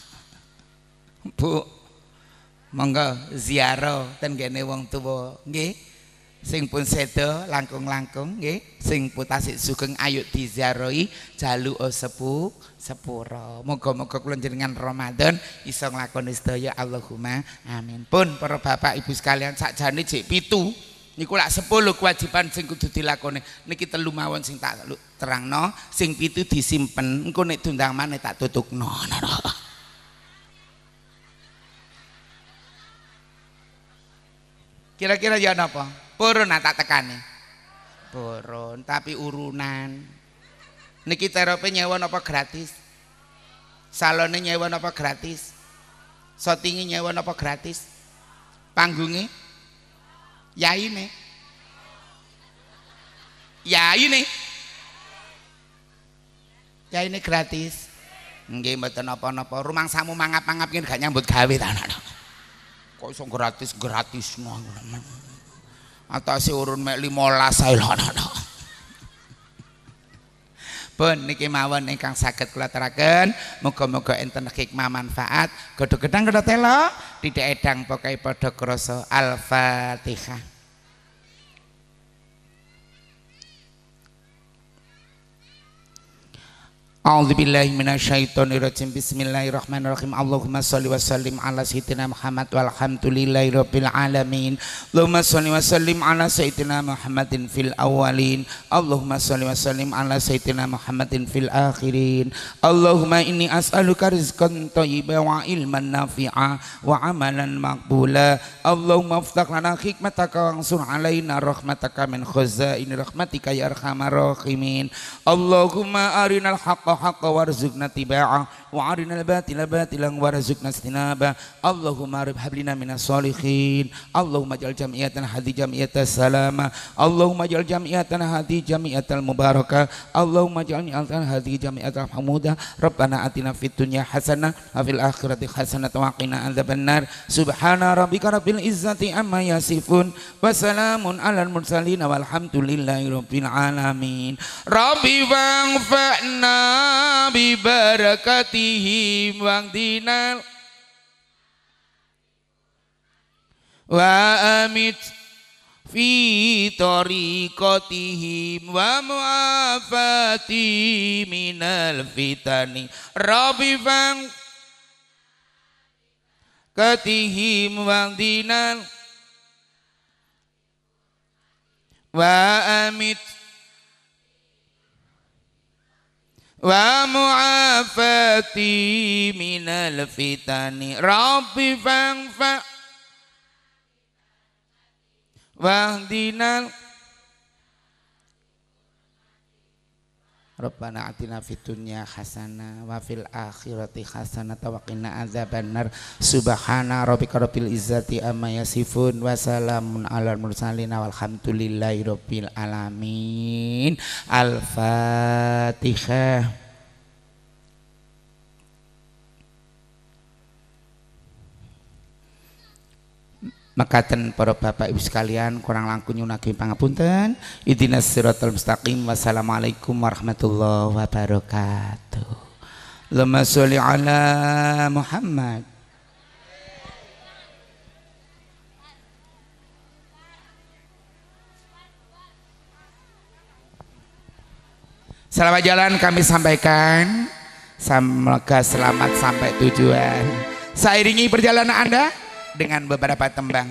Bu, monggo ziarah ten kene wong tuwa nggih. Sing pun sedo langkung-langkung nggih, sing putasik sugeng ayo diziarahi jaluk sepura. Moga-moga kula jenengan Ramadan iso nglakoni sedaya, Allahumma amin. Pun para bapak ibu sekalian, sakjane jek 7 niku lak 10 kewajiban sing kudu dilakoni. Niki 3 mawon sing tak terangno, sing 7 disimpen, engko nek diundang maneh tak tutukno. Kira-kira ya napa? Purun tak tekani. Purun tapi urunan. Niki terapi nyewa napa gratis? Salone nyewa napa gratis? Shootinge nyewa napa gratis? Panggunge? Yaine? Yaine? Yaine gratis. Nggih mboten napa-napa. Rumangsamu mangap-mangap yen gak nyambut gawe ta. Kok iso gratis atase urun mek 15 ae lho. Pun niki mawon ingkang saged kula teraken, muga-muga enten hikmah manfaat. Godho gedang godho telo, tidak edang pokoke padha krasa. Al-Fatihah. A'udzubillahi minasyaitonirrajim. Bismillahirrahmanirrahim. Allahumma shalli wa sallim ala sayyidina Muhammad walhamdulillahi rabbil alamin. Allahumma shalli wa sallim ala sayyidina Muhammadin fil awwalin. Allahumma shalli wa sallim ala sayyidina Muhammadin fil akhirin. Allahumma inni as'aluka rizqan thayyiban wa ilman nafi'a wa amalan maqbula. Allahumma iftah lana hikmataka wansur alaina rahmataka min khazaini rahmatika ya arhamar rahimin. Allahumma arinal haqqa haqqa warzuqna tiba'ah wa arinal batila batilan warzuqna istinabah. Allahumma hablina minas solihin. Allahumma jal jami'atan hadi jami'atan salama. Allahumma jal jami'atan hadi jami'atan mubarakah. Allahumma jami'atan hadi jami'atan hamudah. Rabbana atina fid dunya hasanah wa fil akhirati hasanah wa qina adzabannar. Subhana rabbika rabbil izzati amma yasifun wa salamun alal mursalin walhamdulillahi rabbil alamin. Rabbi wanfa'na bi barakatihim wang dinal wa amit fi tariqatihim wa mu'afati minal fitani rabbi fang katihim wang dinal wa amit wa mu'afati minal fitani rabbi fang wahdinal Rabbana atina fid dunya hasanah wa fil akhirati hasanah wa qina adzabannar subhana rabbika rabbil izzati amma yasifun wa salamun alal mursalin walhamdulillahi rabbil alamin. Al-Fatihah. Makaten para bapak ibu sekalian kurang langkung nyunaken pangapunten. Ihdinas siratal mustaqim. Wassalamualaikum warahmatullahi wabarakatuh. Allahumma sholli ala Muhammad. Selamat jalan kami sampaikan. Semoga selamat sampai tujuan. Saya iringi perjalanan Anda dengan beberapa tembang.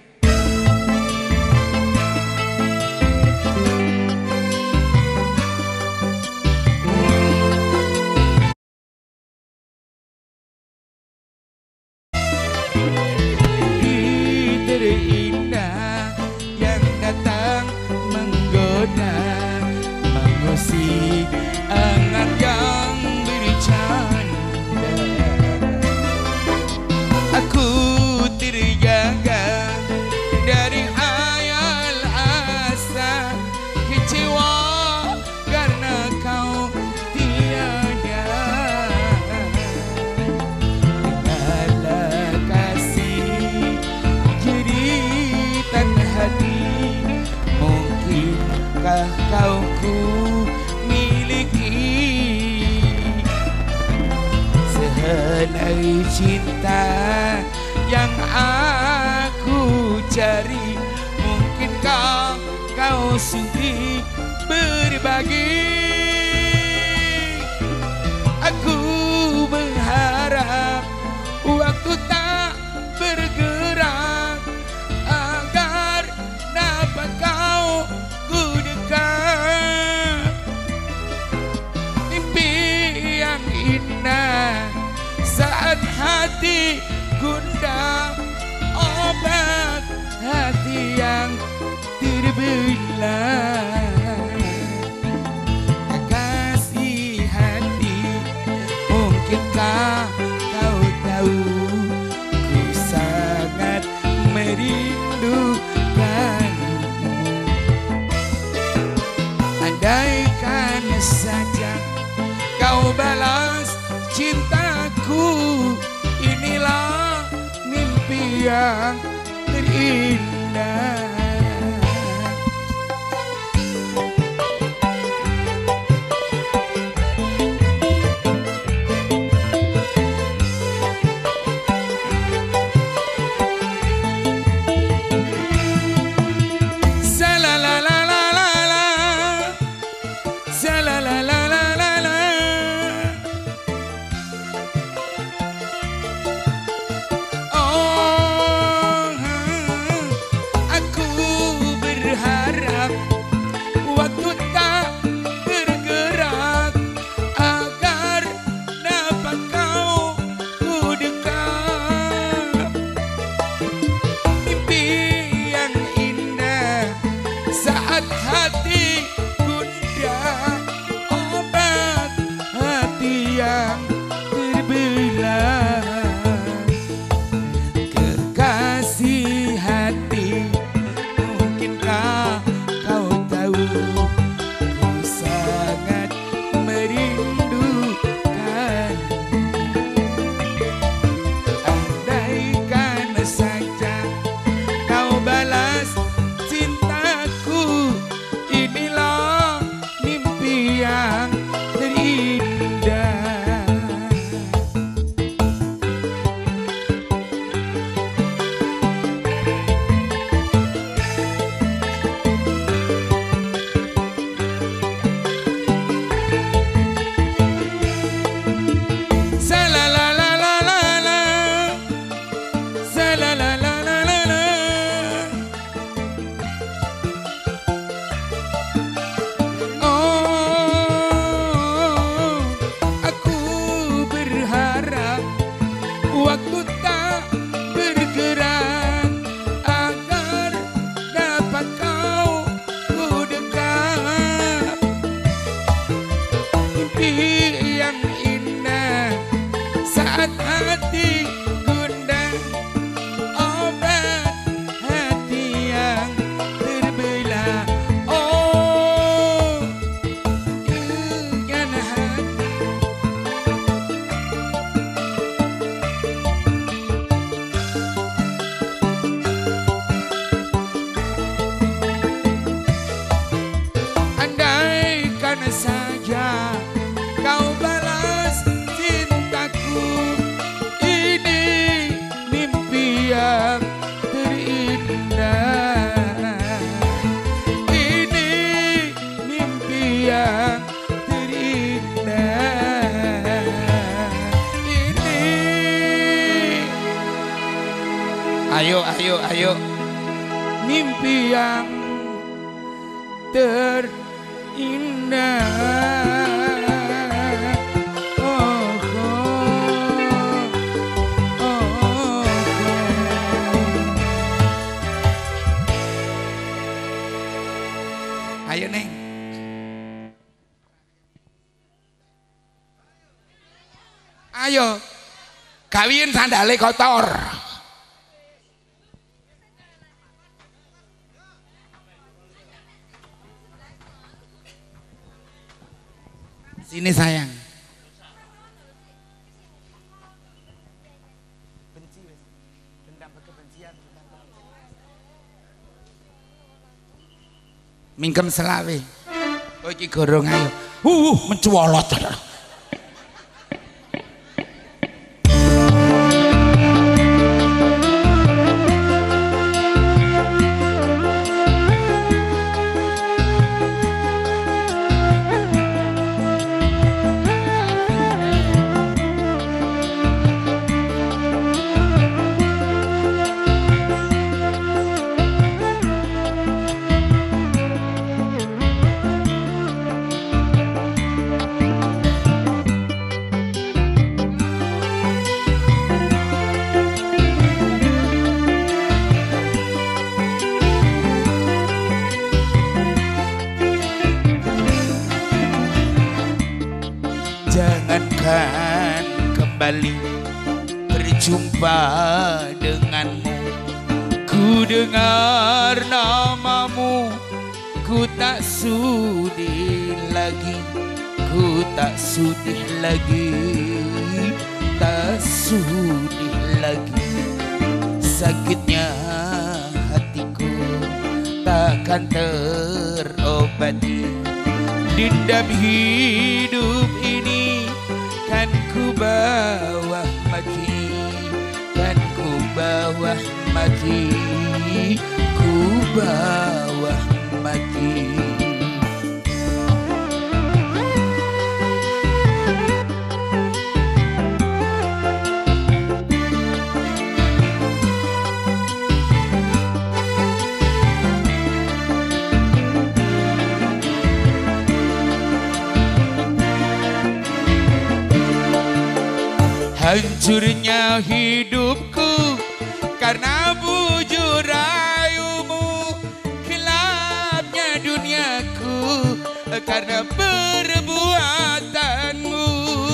Terindah yang datang menggoda, mengusik angan yang bercanda. Aku terjaga dari hayal asa, kecewa karena kau tiada. Tinggallah kasih jeritan hati, mungkinkah kau ku miliki sehelai cinta yang aku cari, mungkinkah kau sudi berbagi? Aku berharap waktu tak bergerak agar dapat kau ku dekat. Mimpi yang indah saat hati gundah, obat hati yang terbelah. Kekasih hati, mungkinkah kau tahu ku sangat merindukanmu. Andaikan saja kau balas cintaku, inilah mimpi yang terindah. Aku Salalalala. Oh, aku berharap waktu tak bergerak agar dapat kau ku dekat. Mimpi yang indah saat hati gundah, obat hati yang terbelah. Oh, dengan hati andaikan saja kau balas cintaku, ini mimpi yang terindah, ini mimpi yang terindah, ini. Ayo mimpi yang terindah. Oh, oh, oh, oh. Ayo Neng. Ayo. Kawin sandale kotor. Sini sayang. Mingkem selawe. Oh iki gorong ayo. Mencuolot. Jangankan kembali berjumpa denganmu, ku dengar namamu, ku tak sudi lagi, ku tak sudi lagi, tak sudi lagi. Sakitnya hatiku takkan terobati, dendam hidup ini kan ku bawa mati, kan ku bawa mati, ku bawa mati. Hancurnya hidupku karena bujur rayumu, gelapnya duniaku karena perbuatanmu.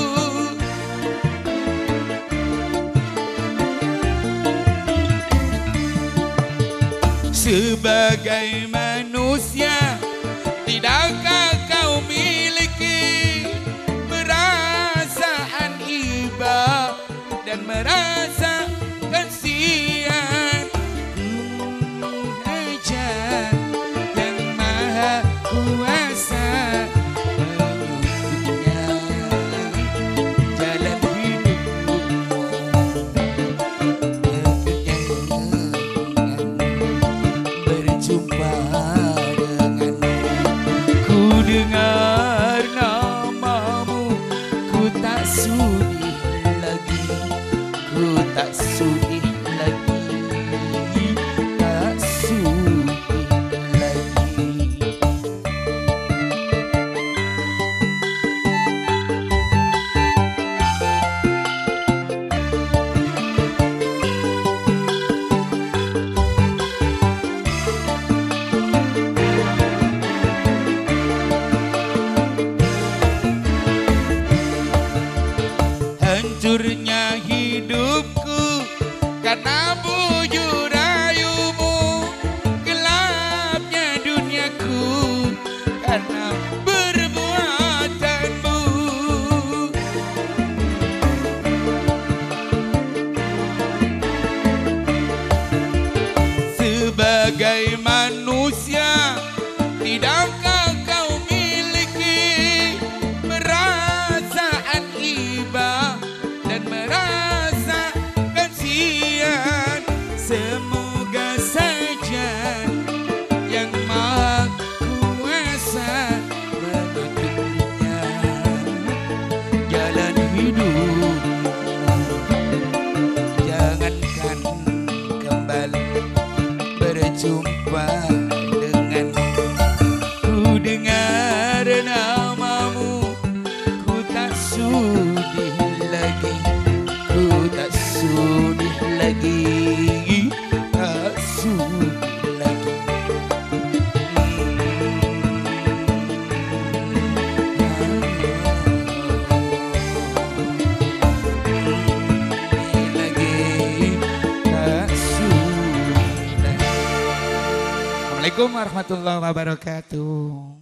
Sebagai manusia, tidakkah kau miliki perasaan iba dan merasa kasihan? Tuhan yang maha kuasa menunjuknya jalan hidupmu, berjumpa denganmu. Ku dengar namamu, ku tak sudi lagi, ku karena bujur rayumu, gelapnya duniaku karena perbuatanmu. Sebagai manusia, tidakkah kau miliki perasaan iba dan merasa kasihan? Semoga saja yang Maha Kuasa menunjuknya jalan hidup. Jangankan kembali berjumpa dengan ku, dengar namamu, ku tak sudi lagi, ku tak sudi lagi, tak sudi lagi. Assalamualaikum warahmatullahi wabarakatuh.